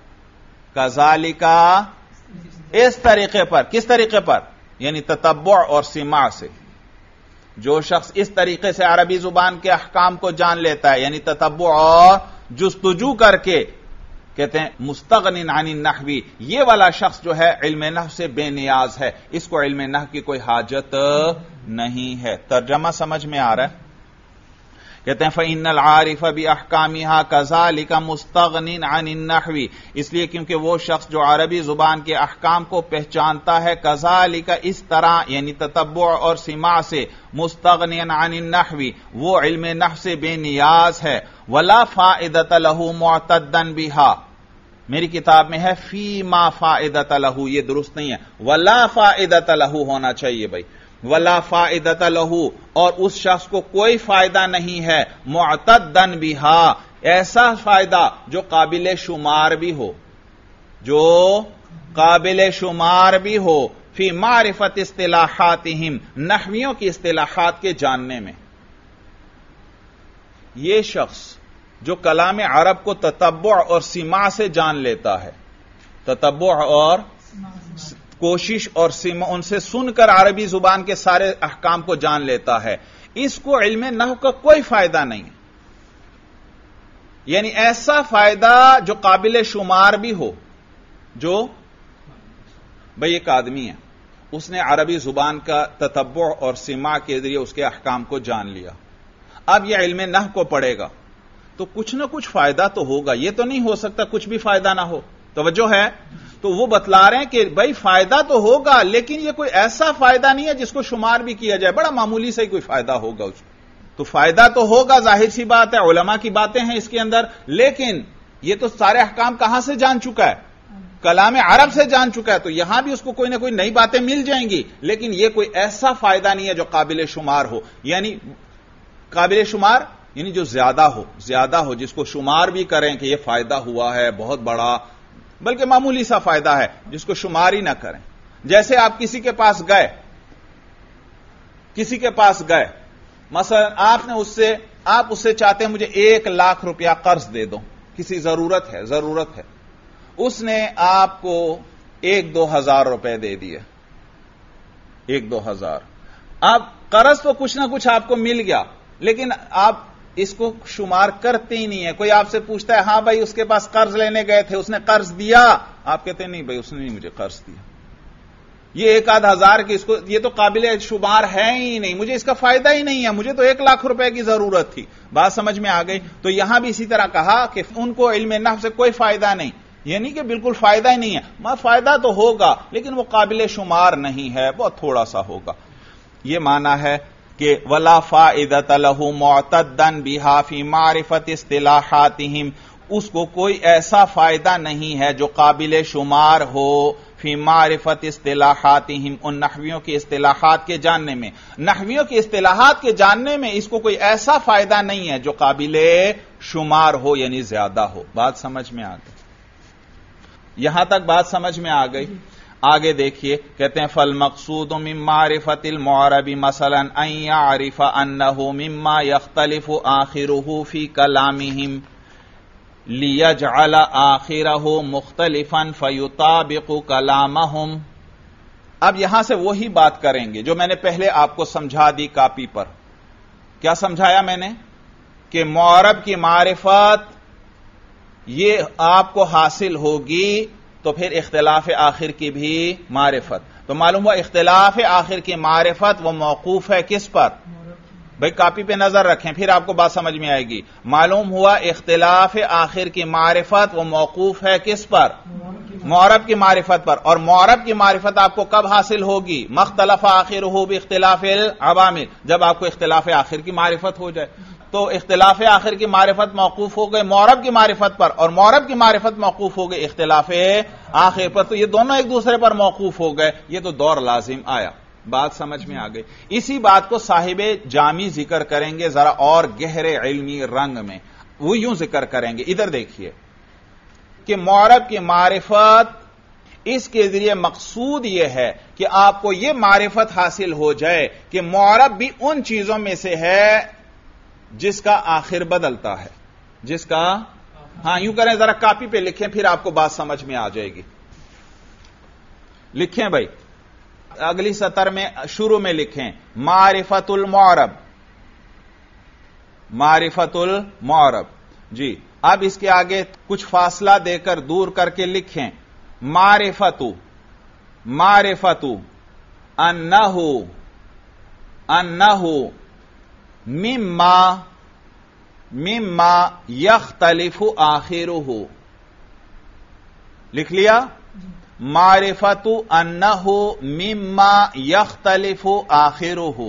كَذَلِكَ، اس طریقے پر. کس طریقے پر؟ یعنی تتبع اور سماع سے. جو شخص اس طریقے سے عربی زبان کے احکام کو جان لیتا ہے، یعنی تتبع اور جستجو کر کے کہتے ہیں مستغنن عن النحو، یہ والا شخص جو ہے علم نحو سے بے نیاز ہے، اس کو علم نحو کی کوئی حاجت نہیں ہے۔ ترجمہ سمجھ میں آ رہا ہے؟ کہتے ہیں فَإِنَّ الْعَارِفَ بِأَحْكَامِهَا كَذَلِكَ مُسْتَغْنٍ عَنِ النَّحْوِ، اس لیے کیونکہ وہ شخص جو عربی زبان کے احکام کو پہچانتا ہے، كَذَلِكَ اس طرح یعنی تتبع اور سماع سے، مُسْتَغْنٍ عَنِ النَّحْوِ وہ علم نحو سے بے نیاز ہے، وَلَا فَائِدَةَ لَهُ مُعْتَدًّا بِهَا، میری کتاب میں ہے فی ما فائدۃ لہ، یہ درست نہیں ہے، ولا فائدۃ لہ ہونا چاہیے بھائی، ولا فائدۃ لہ، اور اس شخص کو کوئی فائدہ نہیں ہے، معتدن بہا، ایسا فائدہ جو قابل شمار بھی ہو، جو قابل شمار بھی ہو، فی معرفت اصطلاحاتہم، نحویوں کی اصطلاحات کے جاننے میں۔ یہ شخص جو کلام عرب کو تتبع اور سماع سے جان لیتا ہے، تتبع اور کوشش اور سماع، ان سے سن کر عربی زبان کے سارے احکام کو جان لیتا ہے، اس کو علم نحو کا کوئی فائدہ نہیں ہے، یعنی ایسا فائدہ جو قابل شمار بھی ہو، جو بھئی ایک آدمی ہے، اس نے عربی زبان کا تتبع اور سماع کے ذریعے اس کے احکام کو جان لیا، اب یہ علم نحو کو پڑھے گا تو کچھ نہ کچھ فائدہ تو ہوگا، یہ تو نہیں ہو سکتا کچھ بھی فائدہ نہ ہو، توجہ ہے؟ تو وہ بتلا رہے ہیں کہ بھائی فائدہ تو ہوگا لیکن یہ کوئی ایسا فائدہ نہیں ہے جس کو شمار بھی کیا جائے، بڑا معمولی سے ہی کوئی فائدہ ہوگا اس کو، تو فائدہ تو ہوگا، ظاہر سی بات ہے، علماء کی باتیں ہیں اس کے اندر، لیکن یہ تو سارے احکام کہاں سے جان چکا ہے؟ کلام عرب سے جان چکا ہے، تو یہاں بھی اس کو کوئی نہ کوئی نئی باتیں مل جائیں گی، لیکن یہ کوئی ایسا فائدہ نہیں ہے جو قابل شمار ہو، یعنی قابل شمار یعنی جو زیادہ ہو، جس کو شمار بھی کریں کہ یہ فائدہ ہوا ہے بہت بڑا، بلکہ معمولی سا فائدہ ہے جس کو شمار ہی نہ کریں۔ جیسے آپ کسی کے پاس گئے، مثلا آپ اس سے چاہتے ہیں مجھے 1,00,000 روپیہ قرض دے دو، کسی ضرورت ہے، اس نے آپ کو 1-2 ہزار روپے دے دیے، 1-2 ہزار، اب قرض تو کچھ نہ کچھ آپ کو مل گیا، لیکن آپ اس کو شمار کرتے ہی نہیں ہے۔ کوئی آپ سے پوچھتا ہے ہاں بھائی اس کے پاس قرض لینے گئے تھے، اس نے قرض دیا، آپ کہتے ہیں نہیں بھائی اس نے نہیں مجھے قرض دیا، یہ 1-8 ہزار کی، اس کو یہ تو قابل شمار ہے ہی نہیں، مجھے اس کا فائدہ ہی نہیں ہے، مجھے تو 1,00,000 روپے کی ضرورت تھی۔ بات سمجھ میں آ گئی؟ تو یہاں بھی اسی طرح کہا کہ ان کو علم نحو سے کوئی فائدہ نہیں، یعنی کہ بالکل فائدہ ہی نہیں ہے، فائدہ تو ہوگا لیکن وہ قابل شمار نہیں ہے، بہت تھوڑا سا ہوگا۔ یہ معنی ہے کہ ولا فائدۃ لہ معتدن بہا فی معرفت اصطلاحاتہم، اس کو کوئی ایسا فائدہ نہیں ہے جو قابل شمار ہو، فی معرفت اصطلاحاتہم، ان نحویوں کی اصطلاحات کے جاننے میں، نحویوں کی اصطلاحات کے جاننے میں اس کو کوئی ایسا فائدہ نہیں ہے جو قابل شمار ہو، یعنی زیادہ ہو۔ بات سمجھ میں آ گئی؟ یہاں تک بات سمجھ میں آ گئی؟ آگے دیکھیے، کہتے ہیں فالمقصود من معرفت المعرب مثلا ان يعرف انه مما يختلف آخره في كلامهم ليجعل آخره مختلفا فيطابق كلامهم۔ اب یہاں سے وہی بات کریں گے جو میں نے پہلے آپ کو سمجھا دی کاپی پر۔ کیا سمجھایا میں نے؟ کہ معرب کی معرفت یہ آپ کو حاصل ہوگی تو پھر اختلاف آخر کی بھی معرفت۔ تو معلوم ہوا اختلاف آخر کی معرفت وہ موقوف ہے کس پر؟ بھئی کاپی پہ نظر رکھیں پھر آپ کو بات سمجھ میں آئے گی۔ معلوم ہوا اختلاف آخر کی معرفت وہ موقوف ہے کس پر؟ معرب کی معرفت پر۔ اور معرب کی معرفت آپ کو کب حاصل ہوگی؟ مختلف آخرہ باختلاف العوامل، جب آپ کو اختلاف آخر کی معرفت ہو جائے۔ تو اختلاف آخر کی معرفت موقوف ہو گئے معرب کی معرفت پر، اور معرب کی معرفت موقوف ہو گئے اختلاف آخر پر، تو یہ دونوں ایک دوسرے پر موقوف ہو گئے، یہ تو دور لازم آیا۔ بات سمجھ میں آ گئی؟ اسی بات کو صاحب جامی ذکر کریں گے ذرا اور گہرے علمی رنگ میں، وہ یوں ذکر کریں گے، ادھر دیکھیے کہ معرب کی معرفت اس کے ذریعے مقصود یہ ہے کہ آپ کو یہ معرفت حاصل ہو جائے کہ معرب بھی ان چیزوں میں سے ہے جس کا آخر بدلتا ہے، جس کا، ہاں یوں کریں ذرا کاپی پہ لکھیں پھر آپ کو بات سمجھ میں آ جائے گی۔ لکھیں بھائی، اگلی سطر میں شروع میں لکھیں معرفت المعرب، معرفت المعرب، جی اب اس کے آگے کچھ فاصلہ دے کر دور کر کے لکھیں معرفتو انہو مما یختلف آخرہ. لکھ لیا؟ معرفت انہ مما یختلف آخرہ.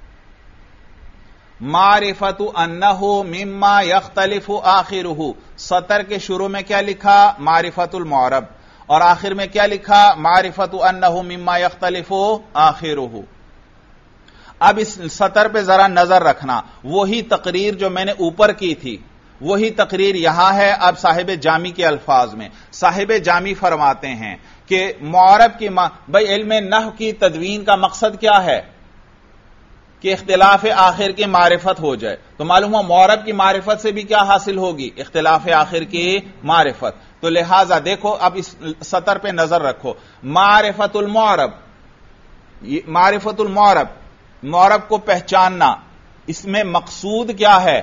معرفت انہ مما یختلف آخرہ. سطر کے شروع میں کیا لکھا؟ معرفت المعرب. اور آخر میں کیا لکھا؟ معرفت انہ مما یختلف آخرہ. اب اس سطر پہ ذرا نظر رکھنا. وہی تقریر جو میں نے اوپر کی تھی وہی تقریر یہاں ہے. اب صاحب جامی کے الفاظ میں صاحب جامی فرماتے ہیں کہ معرب کی بھائی علم نحو کی تدوین کا مقصد کیا ہے؟ کہ اختلاف آخر کی معرفت ہو جائے. تو معلوم ہو معرب کی معرفت سے بھی کیا حاصل ہوگی؟ اختلاف آخر کی معرفت. تو لہذا دیکھو اب اس سطر پہ نظر رکھو. معرفت المعرب، معرفت المعرب، معرب کو پہچاننا. اس میں مقصود کیا ہے؟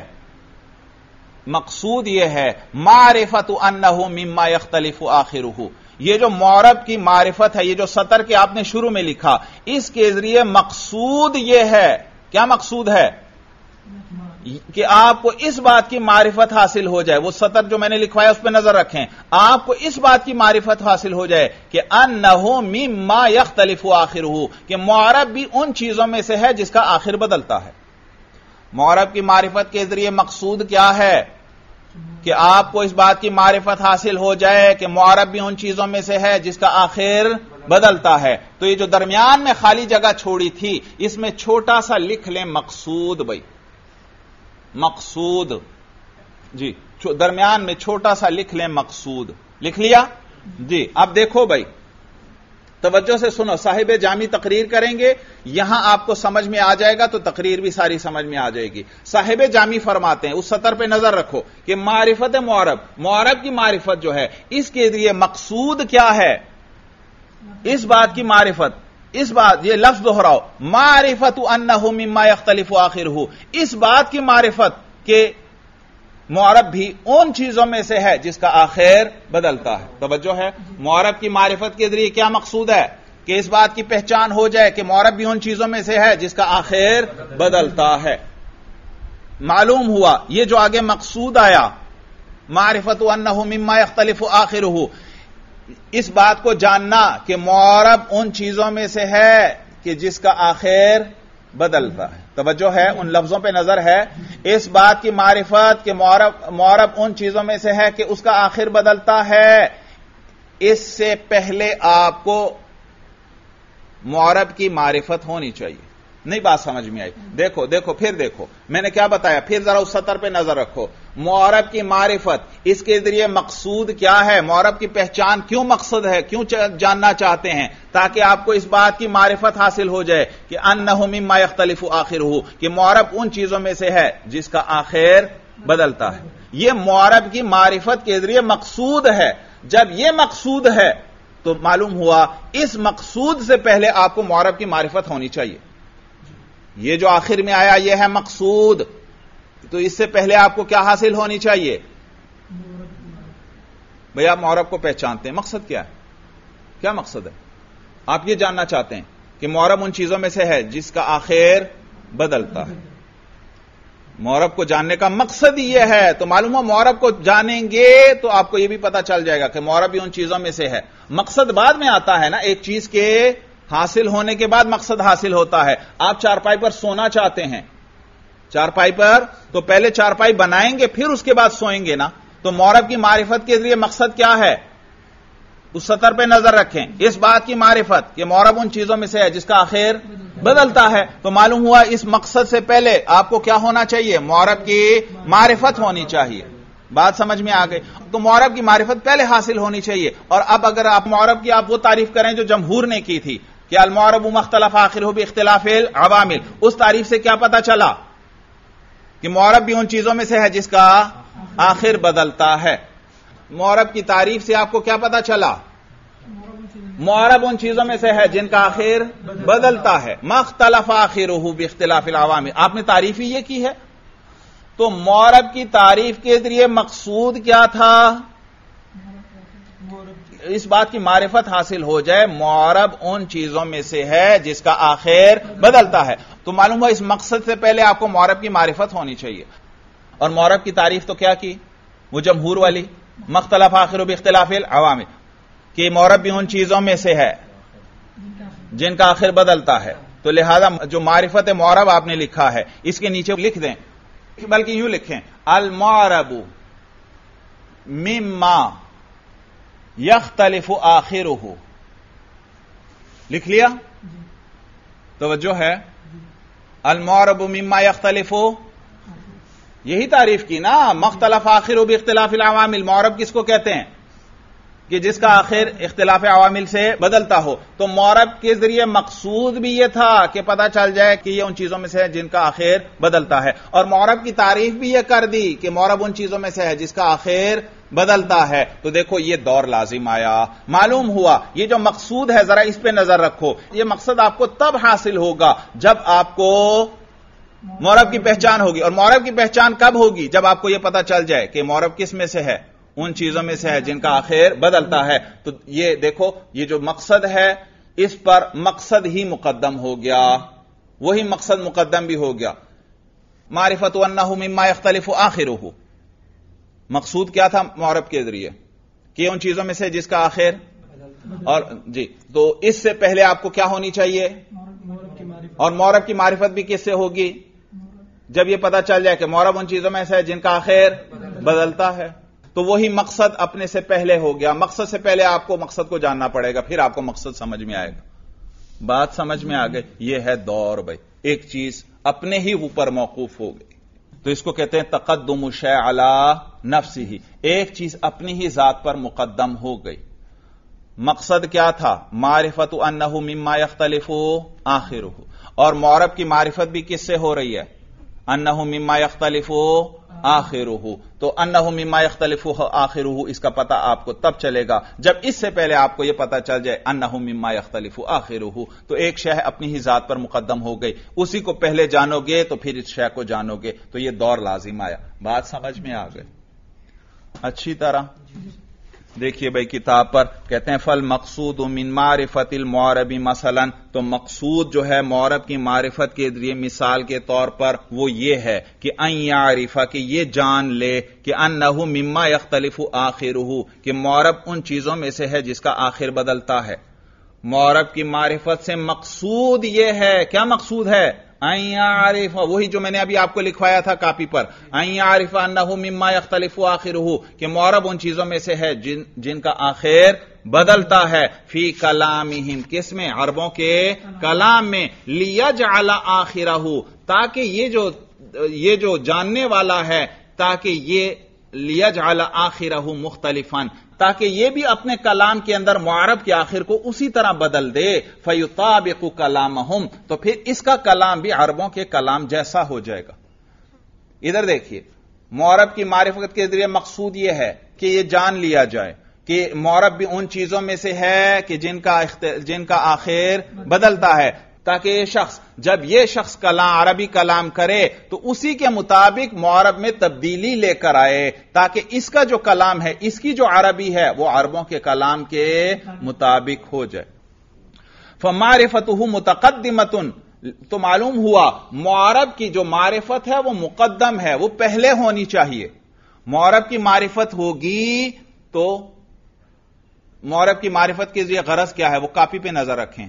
مقصود یہ ہے معرفت انہ مما یختلف آخرہ. یہ جو معرب کی معرفت ہے، یہ جو سطر کے آپ نے شروع میں لکھا، اس کے ذریعے مقصود یہ ہے. کیا مقصود ہے؟ کہ آپ کو اس بات کی معرفت حاصل ہو جائے. وہ سطر جو میں نے لکھوایا اس پہ نظر رکھیں. آپ کو اس بات کی معرفت حاصل ہو جائے کہ انہ مما یختلف آخرہ، کہ معرب بھی ان چیزوں میں سے ہے جس کا آخر بدلتا ہے. معرب کی معرفت کے ذریعے مقصود کیا ہے؟ کہ آپ کو اس بات کی معرفت حاصل ہو جائے کہ معرب بھی ان چیزوں میں سے ہے جس کا آخر بدلتا ہے. تو یہ جو درمیان میں خالی جگہ چھوڑی تھی اس میں چھوٹا سا لکھ لیں مقصود. بھائی مقصود، جی درمیان میں چھوٹا سا لکھ لیں مقصود. لکھ لیا؟ جی. اب دیکھو بھائی توجہ سے سنو. صاحب جامی تقریر کریں گے، یہاں آپ کو سمجھ میں آ جائے گا تو تقریر بھی ساری سمجھ میں آ جائے گی. صاحب جامی فرماتے ہیں، اس سطر پہ نظر رکھو کہ معرفت معرب، معرب کی معرفت جو ہے اس کے ذریعے مقصود کیا ہے؟ اس بات کی معرفت، اس بات، یہ لفظ دہراؤ، معرفت انہ مما یختلف آخرہ. اس بات کی معرفت کہ معرب بھی ان چیزوں میں سے ہے جس کا آخر بدلتا ہے. توجہ ہے؟ معرب کی معرفت کے ذریعے کیا مقصود ہے؟ کہ اس بات کی پہچان ہو جائے کہ معرب بھی ان چیزوں میں سے ہے جس کا آخر بدلتا ہے. معلوم ہوا یہ جو آگے مقصود آیا معرفت انہ مما یختلف آخرہ، اس بات کو جاننا کہ معرب ان چیزوں میں سے ہے کہ جس کا آخر بدلتا ہے. توجہ ہے؟ ان لفظوں پہ نظر ہے. اس بات کی معرفت کہ معرب ان چیزوں میں سے ہے کہ اس کا آخر بدلتا ہے. اس سے پہلے آپ کو معرب کی معرفت ہونی چاہیے. نہیں بات سمجھ میں آئی؟ دیکھو دیکھو پھر دیکھو میں نے کیا بتایا. پھر ذرا اس سطر پہ نظر رکھو. معرب کی معرفت، اس کے ذریعے مقصود کیا ہے؟ معرب کی پہچان کیوں مقصد ہے؟ کیوں جاننا چاہتے ہیں؟ تاکہ آپ کو اس بات کی معرفت حاصل ہو جائے کہ انہ مما یختلف آخرہ، کہ معرب ان چیزوں میں سے ہے جس کا آخر بدلتا ہے. یہ معرب کی معرفت کے ذریعے مقصود ہے. جب یہ مقصود ہے تو معلوم ہوا اس مقصود سے پہلے آپ کو معرب کی معرفت ہونی چاہیے. یہ جو آخر میں آیا یہ ہے مقصود، تو اس سے پہلے آپ کو کیا حاصل ہونی چاہیے؟ بھئی آپ معرب کو پہچانتے ہیں، مقصد کیا ہے؟ کیا مقصد ہے؟ آپ یہ جاننا چاہتے ہیں کہ معرب ان چیزوں میں سے ہے جس کا آخر بدلتا ہے. معرب کو جاننے کا مقصد ہی یہ ہے. تو معلوم ہو معرب کو جانیں گے تو آپ کو یہ بھی پتا چل جائے گا کہ معرب بھی ان چیزوں میں سے ہے. مقصد بعد میں آتا ہے نا، ایک چیز کے حاصل ہونے کے بعد مقصد حاصل ہوتا ہے. آپ چارپائی پر سونا چاہتے ہیں، چارپائی پر تو پہلے چارپائی بنائیں گے پھر اس کے بعد سوئیں گے نا. تو معرب کی معرفت کے ذریعے مقصد کیا ہے؟ اس سطر پہ نظر رکھیں. اس بات کی معرفت کہ معرب ان چیزوں میں سے ہے جس کا آخر بدلتا ہے. تو معلوم ہوا اس مقصد سے پہلے آپ کو کیا ہونا چاہیے؟ معرب کی معرفت ہونی چاہیے. بات سمجھ میں آ گئی؟ تو معرب کی معرفت پہلے حاصل ہونی چاہیے. اور اب اگر آپ معرب کی آپ وہ تعریف کریں جو جمہور نے کی تھی کہ المعرب مختلف آخرہ باختلاف العوامل، اس تعریف سے کیا پتا چلا؟ کہ معرب بھی ان چیزوں میں سے ہے جس کا آخر بدلتا ہے. معرب کی تعریف سے آپ کو کیا پتا چلا؟ معرب ان چیزوں میں سے ہے جن کا آخر بدلتا ہے. مختلف آخرہ باختلاف العوامل، آپ نے تعریف ہی یہ کی ہے. تو معرب کی تعریف کے ذریعے مقصود کیا تھا؟ اس بات کی معرفت حاصل ہو جائے معرب ان چیزوں میں سے ہے جس کا آخر بدلتا ہے. تو معلوم ہوا اس مقصد سے پہلے آپ کو معرب کی معرفت ہونی چاہیے. اور معرب کی تعریف تو کیا کی؟ وہ جمہور والی، مختلف آخر باختلاف العوامل، کہ معرب بھی ان چیزوں میں سے ہے جن کا آخر بدلتا ہے. تو لہذا جو معرفت معرب آپ نے لکھا ہے اس کے نیچے لکھ دیں، بلکہ یوں لکھیں المعرب مما یختلف آخرہ. لکھ لیا؟ توجہ ہے؟ المعرب مما یختلف، یہی تعریف کی نا، مختلف آخر باختلاف العوامل. معرب کس کو کہتے ہیں؟ کہ جس کا آخر اختلاف عوامل سے بدلتا ہو. تو معرب کے ذریعے مقصود بھی یہ تھا کہ پتہ چل جائے کہ یہ ان چیزوں میں سے ہے جن کا آخر بدلتا ہے، اور معرب کی تعریف بھی یہ کر دی کہ معرب ان چیزوں میں سے ہے جس کا آخر بدلتا ہے. تو دیکھو یہ دور لازم آیا. معلوم ہوا یہ جو مقصود ہے ذرا اس پہ نظر رکھو. یہ مقصد آپ کو تب حاصل ہوگا جب آپ کو معرب کی پہچان ہوگی. اور معرب کی پہچان کب ہوگی؟ جب آپ کو یہ پتہ چل جائے کہ معرب کس میں سے ہے؟ ان چیزوں میں سے ہے جن کا آخر بدلتا ہے. تو یہ دیکھو یہ جو مقصد ہے اس پر مقصد ہی مقدم ہو گیا، وہی مقصد مقدم بھی ہو گیا. معرفت انہ مما یختلف آخرہ، مقصود کیا تھا معرب کے ذریعے؟ کہ ان چیزوں میں سے جس کا آخر. اور جی تو اس سے پہلے آپ کو کیا ہونی چاہیے؟ اور معرب کی معرفت بھی کس سے ہوگی؟ جب یہ پتہ چل جائے کہ معرب ان چیزوں میں سے ہے جن کا آخر بدلتا ہے. تو وہی مقصد اپنے سے پہلے ہو گیا. مقصد سے پہلے آپ کو مقصد کو جاننا پڑے گا، پھر آپ کو مقصد سمجھ میں آئے گا. بات سمجھ میں آ گئی؟ یہ ہے دور بھائی، ایک چیز اپنے ہی اوپر موقوف ہو گئی تو اس کو کہتے ہیں تقدم الشیء علی نفسہ. ایک چیز اپنی ہی ذات پر مقدم ہو گئی. مقصد کیا تھا؟ معرفت انہ مما یختلف آخرہ. اور معرب کی معرفت بھی کس سے ہو رہی ہے؟ انہ مما یختلف آخرہ. تو انہ مما یختلف آخرہ اس کا پتہ آپ کو تب چلے گا جب اس سے پہلے آپ کو یہ پتہ چل جائے انہ مما یختلف آخرہ. تو ایک شے اپنی ہی ذات پر مقدم ہو گئی، اسی کو پہلے جانو گے تو پھر اس شے کو جانو گے. تو یہ دور لازم آیا. بات سمجھ میں آ گئی اچھی طرح؟ دیکھیے بھائی کتاب پر کہتے ہیں فل مقصود من معرفت المعرب مثلا. تو مقصود جو ہے معرب کی معرفت کے ذریعے مثال کے طور پر وہ یہ ہے کہ ان یعرف، کہ یہ جان لے کہ انہ مما یختلف آخرہ، کہ معرب ان چیزوں میں سے ہے جس کا آخر بدلتا ہے. معرب کی معرفت سے مقصود یہ ہے. کیا مقصود ہے؟ ان یعرف، وہی جو میں نے ابھی آپ کو لکھوایا تھا کاپی پر، ان یعرف انہ مما یختلف آخرہ، کہ معرب ان چیزوں میں سے ہے جن کا آخر بدلتا ہے. فی کلامہم، کس میں؟ عربوں کے کلام میں. لیجعل آخرہ، تاکہ یہ جو جاننے والا ہے تاکہ یہ لیجعل آخرہ مختلفا، تاکہ یہ بھی اپنے کلام کے اندر معرب کے آخر کو اسی طرح بدل دے. فیطابق کلامہم، تو پھر اس کا کلام بھی عربوں کے کلام جیسا ہو جائے گا. ادھر دیکھیے معرب کی معرفت کے ذریعے مقصود یہ ہے کہ یہ جان لیا جائے کہ معرب بھی ان چیزوں میں سے ہے کہ جن کا آخر بدلتا ہے، تاکہ یہ شخص جب یہ شخص عربی کلام کرے تو اسی کے مطابق معرب میں تبدیلی لے کر آئے، تاکہ اس کا جو کلام ہے، اس کی جو عربی ہے، وہ عربوں کے کلام کے مطابق ہو جائے. فمعرفتہ متقدمۃ، تو معلوم ہوا معرب کی جو معرفت ہے وہ مقدم ہے، وہ پہلے ہونی چاہیے. معرب کی معرفت ہوگی تو معرب کی معرفت کے ذریعے غرض کیا ہے وہ کاپی پہ نظر رکھیں.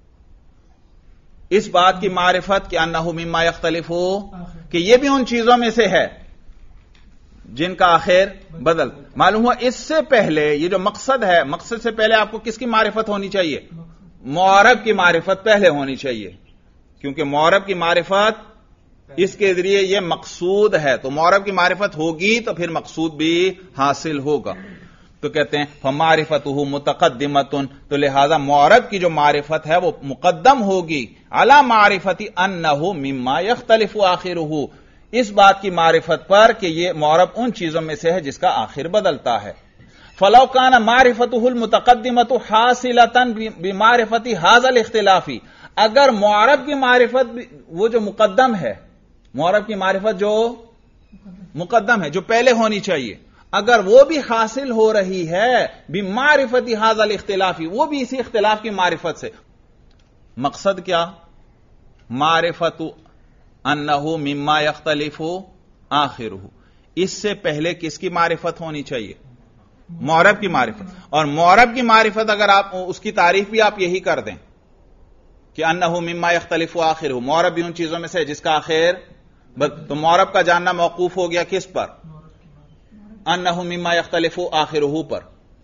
اس بات کی معرفت کہ انہ مما یختلف ہو، کہ یہ بھی ان چیزوں میں سے ہے جن کا آخر بدل. معلوم ہوا اس سے پہلے یہ جو مقصد ہے، مقصد سے پہلے آپ کو کس کی معرفت ہونی چاہیے؟ معرب کی معرفت پہلے ہونی چاہیے، کیونکہ معرب کی معرفت اس کے ذریعے یہ مقصود ہے. تو معرب کی معرفت ہوگی تو پھر مقصود بھی حاصل ہوگا. تو کہتے ہیں فمعرفتہ متقدمۃ، تو لہذا معرب کی جو معرفت ہے وہ مقدم ہوگی علی معرفت انہ مما یختلف آخرہ، اس بات کی معرفت پر کہ یہ معرب ان چیزوں میں سے ہے جس کا آخر بدلتا ہے. فلو کان معرفتہ المتقدمۃ حاصلۃ بمعرفت ھذا الاختلاف، اگر معرب کی معرفت وہ جو مقدم ہے، معرب کی معرفت جو مقدم ہے جو پہلے ہونی چاہیے، اگر وہ بھی حاصل ہو رہی ہے بمعرفت ھذا الاختلاف، وہ بھی اسی اختلاف کی معرفت سے، مقصد کیا؟ معرفت انہ مما یختلف آخرہ، اس سے پہلے کس کی معرفت ہونی چاہیے؟ معرب کی معرفت، اور معرب کی معرفت اگر آپ اس کی تعریف بھی آپ یہی کر دیں کہ انہ مما یختلف آخرہ، معرب بھی ان چیزوں میں سے جس کا آخر، تو معرب کا جاننا موقوف ہو گیا کس پر؟ انہ مما یختلف آخرہ پر۔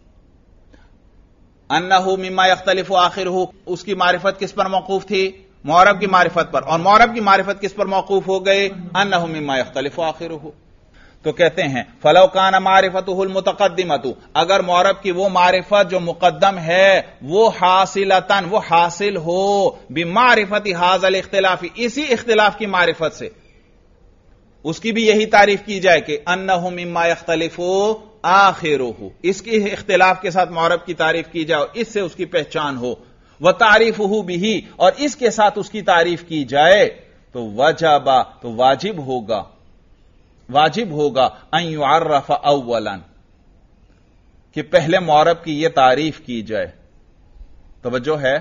انہ مما یختلف آخرہ، اس کی معرفت کس پر موقوف تھی؟ معرب کی معرفت پر، اور معرب کی معرفت کس پر موقوف ہو گئے؟ انہ مما یختلف آخرہ۔ تو کہتے ہیں فلو کان معرفتہ المتقدمۃ، اگر معرب کی وہ معرفت جو مقدم ہے وہ حاصلتاً، وہ حاصل ہو بمعرفت ھذا الاختلاف، اسی اختلاف کی معرفت سے، اس کی بھی یہی تعریف کی جائے کہ انہ مما یختلف آخرہ، اس کی اختلاف کے ساتھ معرب کی تعریف کی جائے، اس سے اس کی پہچان ہو، وتعریفہ بہ، اور اس کے ساتھ اس کی تعریف کی جائے، تو وجب، تو واجب ہوگا ان یعرف اولا، کہ پہلے معرب کی یہ تعریف کی جائے۔ توجہ ہے،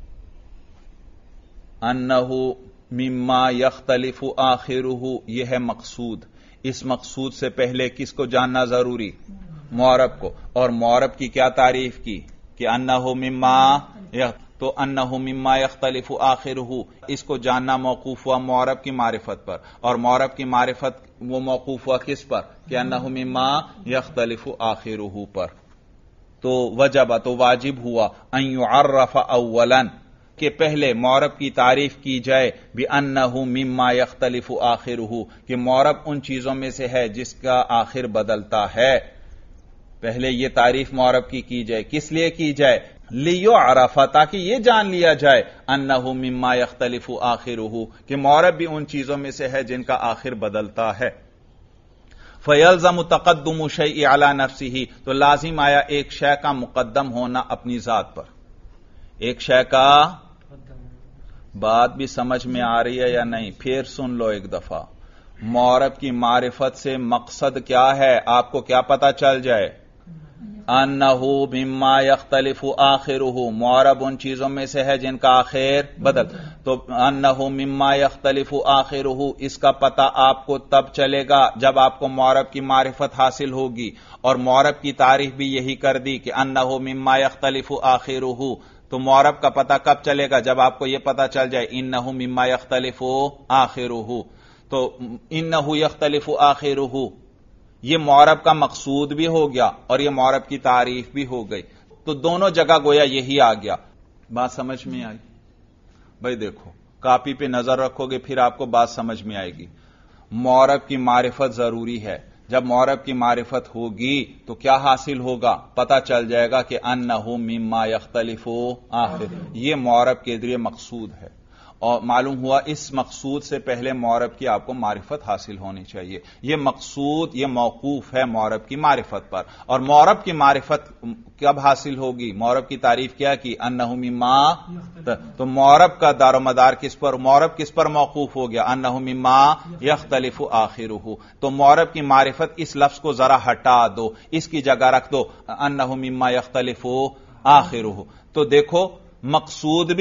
انہ مما یختلف آخرہ، یہ ہے مقصود، اس مقصود سے پہلے کس کو جاننا ضروری؟ معرب کو، اور معرب کی کیا تعریف کی کہ انہ مما، تو انہ مما یختلف آخرہ، اس کو جاننا موقوف ہوا معرب کی معرفت پر، اور معرب کی معرفت وہ موقوف ہوا کس پر؟ کہ انہ مما یختلف آخرہ پر۔ تو وجب، تو واجب ہوا ان یعرف اولا، کہ پہلے معرب کی تعریف کی جائے بانہ مما یختلف آخرہ، کہ معرب ان چیزوں میں سے ہے جس کا آخر بدلتا ہے، پہلے یہ تعریف معرب کی جائے۔ کس لیے کی جائے؟ لیعرف، تاکہ یہ جان لیا جائے انہ مما یختلف آخرہ، کہ معرب بھی ان چیزوں میں سے ہے جن کا آخر بدلتا ہے۔ فیلزم تقدم الشیء علی نفسہ، تو لازم آیا ایک شے کا مقدم ہونا اپنی ذات پر، ایک شے کا، بات بھی سمجھ میں آ رہی ہے یا نہیں؟ پھر سن لو ایک دفعہ، معرب کی معرفت سے مقصد کیا ہے؟ آپ کو کیا پتا چل جائے؟ انہ مما یختلف آخرہ، معرب ان چیزوں میں سے ہے جن کا آخر بدل، تو انہ مما یختلف آخرہ، اس کا پتہ آپ کو تب چلے گا جب آپ کو معرب کی معرفت حاصل ہوگی، اور معرب کی تعریف بھی یہی کر دی کہ انہ مما یختلف آخرہ، تو معرب کا پتہ کب چلے گا؟ جب آپ کو یہ پتہ چل جائے انہ مما یختلف آخرہ، تو انہ یختلف آخرہ یہ معرب کا مقصود بھی ہو گیا اور یہ معرب کی تعریف بھی ہو گئی، تو دونوں جگہ گویا یہی آ گیا۔ بات سمجھ میں آئی؟ بھائی دیکھو، کاپی پہ نظر رکھو گے پھر آپ کو بات سمجھ میں آئے گی۔ معرب کی معرفت ضروری ہے، جب معرب کی معرفت ہوگی تو کیا حاصل ہوگا؟ پتہ چل جائے گا کہ انہ مما یختلف آخر، یہ معرب کے ذریعے مقصود ہے، اور معلوم ہوا اس مقصود سے پہلے معرب کی آپ کو معرفت حاصل ہونی چاہیے۔ یہ مقصود، یہ موقوف ہے معرب کی معرفت پر، اور معرب کی معرفت کب حاصل ہوگی؟ معرب کی تعریف کیا کی؟ انہ مما، تو معرب کا دار و مدار کس پر؟ معرب کس پر موقوف ہو گیا؟ انہ مما یختلف آخرہ، تو معرب کی معرفت اس لفظ کو ذرا ہٹا دو، اس کی جگہ رکھ دو انہ مما یختلف آخرہ، تو دیکھو مقصود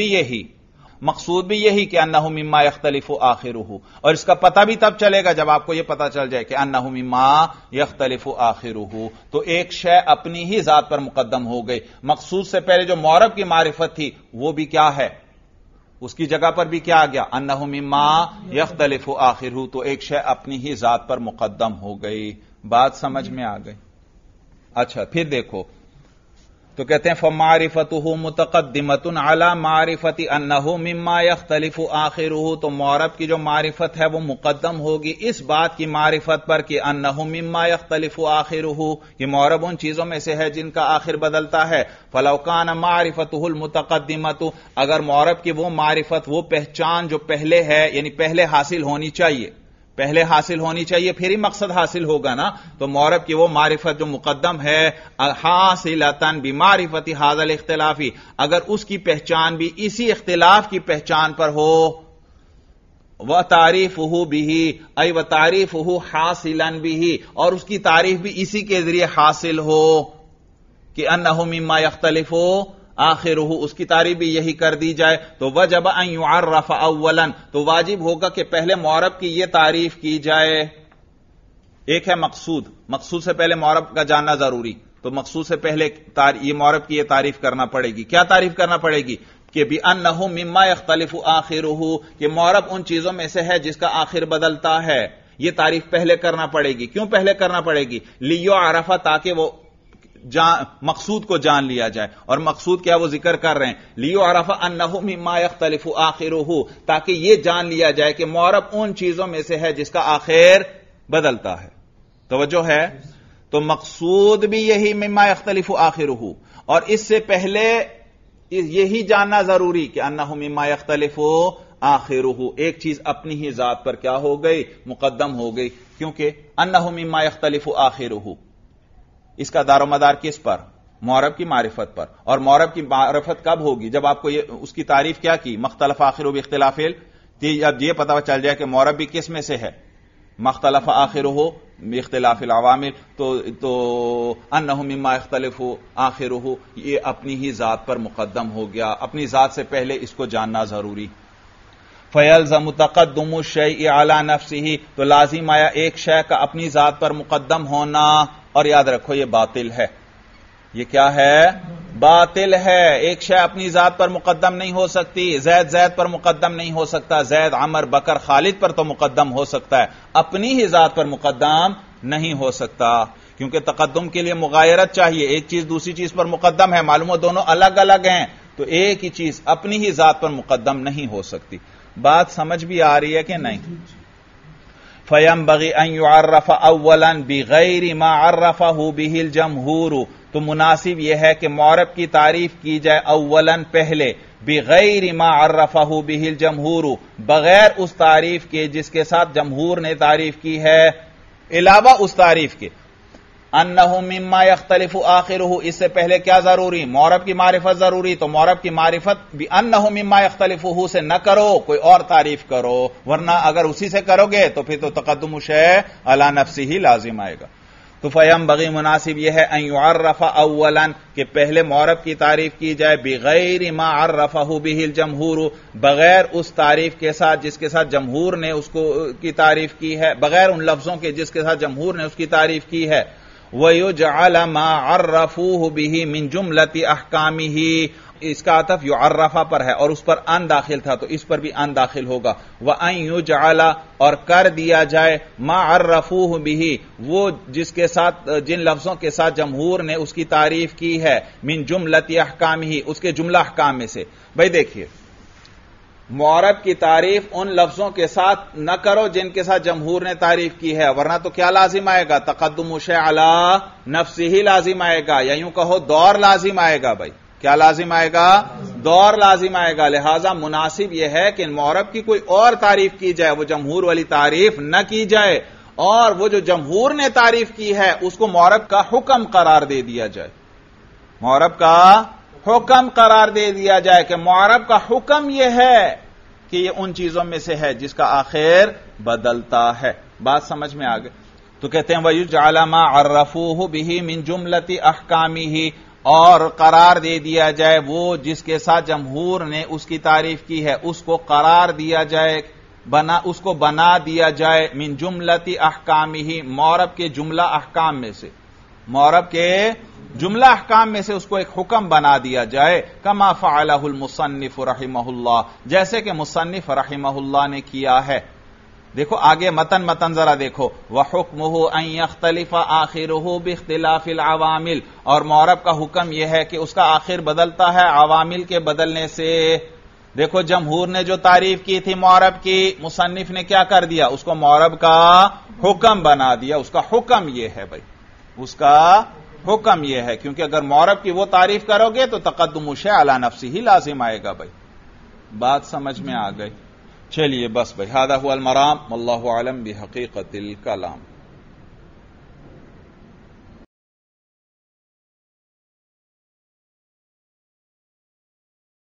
بھی یہی کہ انہ مما یختلف آخرہ، اور اس کا پتہ بھی تب چلے گا جب آپ کو یہ پتہ چل جائے کہ انہ مما یختلف آخرہ، تو ایک شے اپنی ہی ذات پر مقدم ہو گئی۔ مقصود سے پہلے جو معرب کی معرفت تھی وہ بھی کیا ہے؟ اس کی جگہ پر بھی کیا آ گیا؟ انہ مما یختلف آخرہ، تو ایک شے اپنی ہی ذات پر مقدم ہو گئی۔ بات سمجھ میں آ گئی؟ اچھا پھر دیکھو، تو کہتے ہیں فَمَعْرِفَتُهُ مُتَقَدِّمَةٌ عَلَى مَعْرِفَةِ أَنَّهُ مِمَّا يَخْتَلِفُ آخِرُهُ، تو معرب کی جو معرفت ہے وہ مقدم ہوگی اس بات کی معرفت پر کہ أَنَّهُ مِمَّا يَخْتَلِفُ آخِرُهُ، کہ معرب ان چیزوں میں سے ہے جن کا آخر بدلتا ہے۔ فَلَوْ كَانَ مَعْرِفَتُهُ الْمُتَقَدِّمَةُ، اگر معرب کی وہ معرفت، وہ پہچان جو پہلے ہے، یعنی پہلے حاصل ہونی چاہیے، پہلے حاصل ہونی چاہیے پھر ہی مقصد حاصل ہوگا نا، تو معرب کی وہ معرفت جو مقدم ہے حاصلتاً بمعرفت ھذا الاختلاف، اگر اس کی پہچان بھی اسی اختلاف کی پہچان پر ہو، و تعریفہ بھی ای و تعریفہ حاصلا بھی، اور اس کی تعریف بھی اسی کے ذریعے حاصل ہو کہ انہ مما یختلف آخرہ، اس کی تعریف بھی یہی کر دی جائے، تو وجب ان یعرف اولا، تو واجب ہوگا کہ پہلے معرب کی یہ تعریف کی جائے۔ ایک ہے مقصود سے پہلے معرب کا جاننا ضروری، تو مقصود سے پہلے یہ معرب کی یہ تعریف کرنا پڑے گی۔ کیا تعریف کرنا پڑے گی؟ کہ بِأَنَّهُ مِمَّا يَخْتَلِفُ آخِرُهُ، کہ معرب ان چیزوں میں سے ہے جس کا آخر بدلتا ہے۔ یہ تعریف پہلے کرنا پڑے گی۔ کیوں پہلے کرنا پڑے گی؟ لِيُعْرَفَ، تاکہ وہ مقصود کو جان لیا جائے، اور مقصود کیا وہ ذکر کر رہے ہیں، لِيُعْرَفَ أَنَّهُ مِمَّا يَخْتَلِفُ آخِرُهُ، تاکہ یہ جان لیا جائے کہ معرب ان چیزوں میں سے ہے جس کا آخر بدلتا ہے۔ توجہ ہے؟ تو مقصود بھی یہی مما یختلف آخرہ، اور اس سے پہلے یہی جاننا ضروری کہ انہ مما یختلف آخرہ، ایک چیز اپنی ہی ذات پر کیا ہو گئی؟ مقدم ہو گئی، کیونکہ انہ مما یختلف آخرہ، اس کا دار و مدار کس پر؟ معرب کی معرفت پر، اور معرب کی معرفت کب ہوگی؟ جب آپ کو اس کی تعریف کیا کی؟ مختلف آخرہ باختلاف اب یہ پتہ چل جائے کہ معرب بھی کس میں سے ہے؟ مختلف آخرہ باختلاف العوامل، تو انہ مما یختلف آخرہ، یہ اپنی ہی ذات پر مقدم ہو گیا، اپنی ذات سے پہلے اس کو جاننا ضروری۔ فَيَلْزَمُ تَقَدُّمُ الشَّيْءِ عَلَى نَفْسِهِ، تو لازم آیا ایک شے کا اپنی ذات پر مقدم ہونا، اور یاد رکھو یہ باطل ہے۔ یہ کیا ہے؟ باطل ہے۔ ایک شے اپنی ذات پر مقدم نہیں ہو سکتی۔ زید پر مقدم نہیں ہو سکتا، زید عمر بکر خالد پر تو مقدم ہو سکتا ہے، اپنی ہی ذات پر مقدم نہیں ہو سکتا، کیونکہ تقدم کے لیے مغایرت چاہیے۔ ایک چیز دوسری چیز پر مقدم ہے، معلوم ہو دونوں الگ الگ ہیں، تو ایک ہی چیز اپنی ہی ذات پر مقدم نہیں ہو سکتی۔ بات سمجھ بھی آ رہی ہے کہ نہیں؟ فَيَنبَغِي أَن يُعَرَّفَ أَوَّلًا بِغَيْرِ مَا عَرَّفَهُ بِهِ الْجَمْهُورُ، تو مناسب یہ ہے کہ معرب کی تعریف کی جائے اولاً پہلے، بغیر ما عرفہ بہ الجمہور، بغیر اس تعریف کے جس کے ساتھ جمہور نے تعریف کی ہے، علاوہ اس تعریف کے۔ انہ مما یختلف آخرہ، اس سے پہلے کیا ضروری؟ معرب کی معرفت ضروری، تو معرب کی معرفت بھی انہ مما یختلف سے نہ کرو، کوئی اور تعریف کرو، ورنہ اگر اسی سے کرو گے تو پھر تو تقدم الشیء علی نفسہ ہی لازم آئے گا۔ تو فینبغی، مناسب یہ ہے، ان یعرف اولا، کہ پہلے معرب کی تعریف کی جائے، بغیر ما عرفہ بہ الجمہور، بغیر اس تعریف کے ساتھ جس کے ساتھ جمہور نے اس کو کی تعریف کی ہے، بغیر ان لفظوں کے جس کے ساتھ جمہور نے اس کی تعریف کی ہے۔ وَيُجْعَلَ مَا عَرَّفُوهُ بِهِ مِن جُمْلَةِ أَحْكَامِهِ، اس کا عطف یعرفہ پر ہے اور اس پر ان داخل تھا، تو اس پر بھی ان داخل ہوگا۔ وَأَن يُجْعَلَ، اور کر دیا جائے، مَا عَرَّفُوهُ بِهِ، وہ جس کے ساتھ جن لفظوں کے ساتھ جمہور نے اس کی تعریف کی ہے، من جملۃ احکامہ، اس کے جملہ احکام میں سے۔ بھائی دیکھیے، معرب کی تعریف ان لفظوں کے ساتھ نہ کرو جن کے ساتھ جمہور نے تعریف کی ہے، ورنہ تو کیا لازم آئے گا؟ تقدم الشیء علی نفسہ ہی لازم آئے گا، یا یوں کہو دور لازم آئے گا۔ بھائی کیا لازم آئے گا؟ دور لازم آئے گا۔ لہذا مناسب یہ ہے کہ معرب کی کوئی اور تعریف کی جائے، وہ جمہور والی تعریف نہ کی جائے، اور وہ جو جمہور نے تعریف کی ہے اس کو معرب کا حکم قرار دے دیا جائے، معرب کا حکم قرار دے دیا جائے کہ معرب کا حکم یہ ہے کہ یہ ان چیزوں میں سے ہے جس کا آخر بدلتا ہے۔ بات سمجھ میں آ گئی؟ تو کہتے ہیں وَيُجْعَلَ مَا عَرَّفُوهُ بِهِ مِن جُمْلَةِ أَحْكَامِهِ، اور قرار دے دیا جائے وہ جس کے ساتھ جمہور نے اس کی تعریف کی ہے، اس کو قرار دیا جائے، اس کو بنا دیا جائے، من جملۃ احکامہ، معرب کے جملہ احکام میں سے، معرب کے جملہ احکام میں سے اس کو ایک حکم بنا دیا جائے، کما فعلہ المصنف رحمہ اللہ، جیسے کہ مصنف رحمہ اللہ نے کیا ہے۔ دیکھو آگے متن ذرا دیکھو، وَحُكْمُهُ أَن يَخْتَلِفَ آخِرُهُ بِاخْتِلَافِ الْعَوَامِلِ، اور معرب کا حکم یہ ہے کہ اس کا آخر بدلتا ہے عوامل کے بدلنے سے۔ دیکھو جمہور نے جو تعریف کی تھی معرب کی، مصنف نے کیا کر دیا؟ اس کو معرب کا حکم بنا دیا۔ اس کا حکم یہ ہے بھائی، اس کا حکم یہ ہے، کیونکہ اگر معرب کی وہ تعریف کرو گے تو تقدم الشیء علی نفسہ ہی لازم آئے گا۔ بھائی بات سمجھ میں آ گئی؟ چلیے بس بھائی، ھذا ھو المرام، واللہ اعلم بحقیقت الکلام۔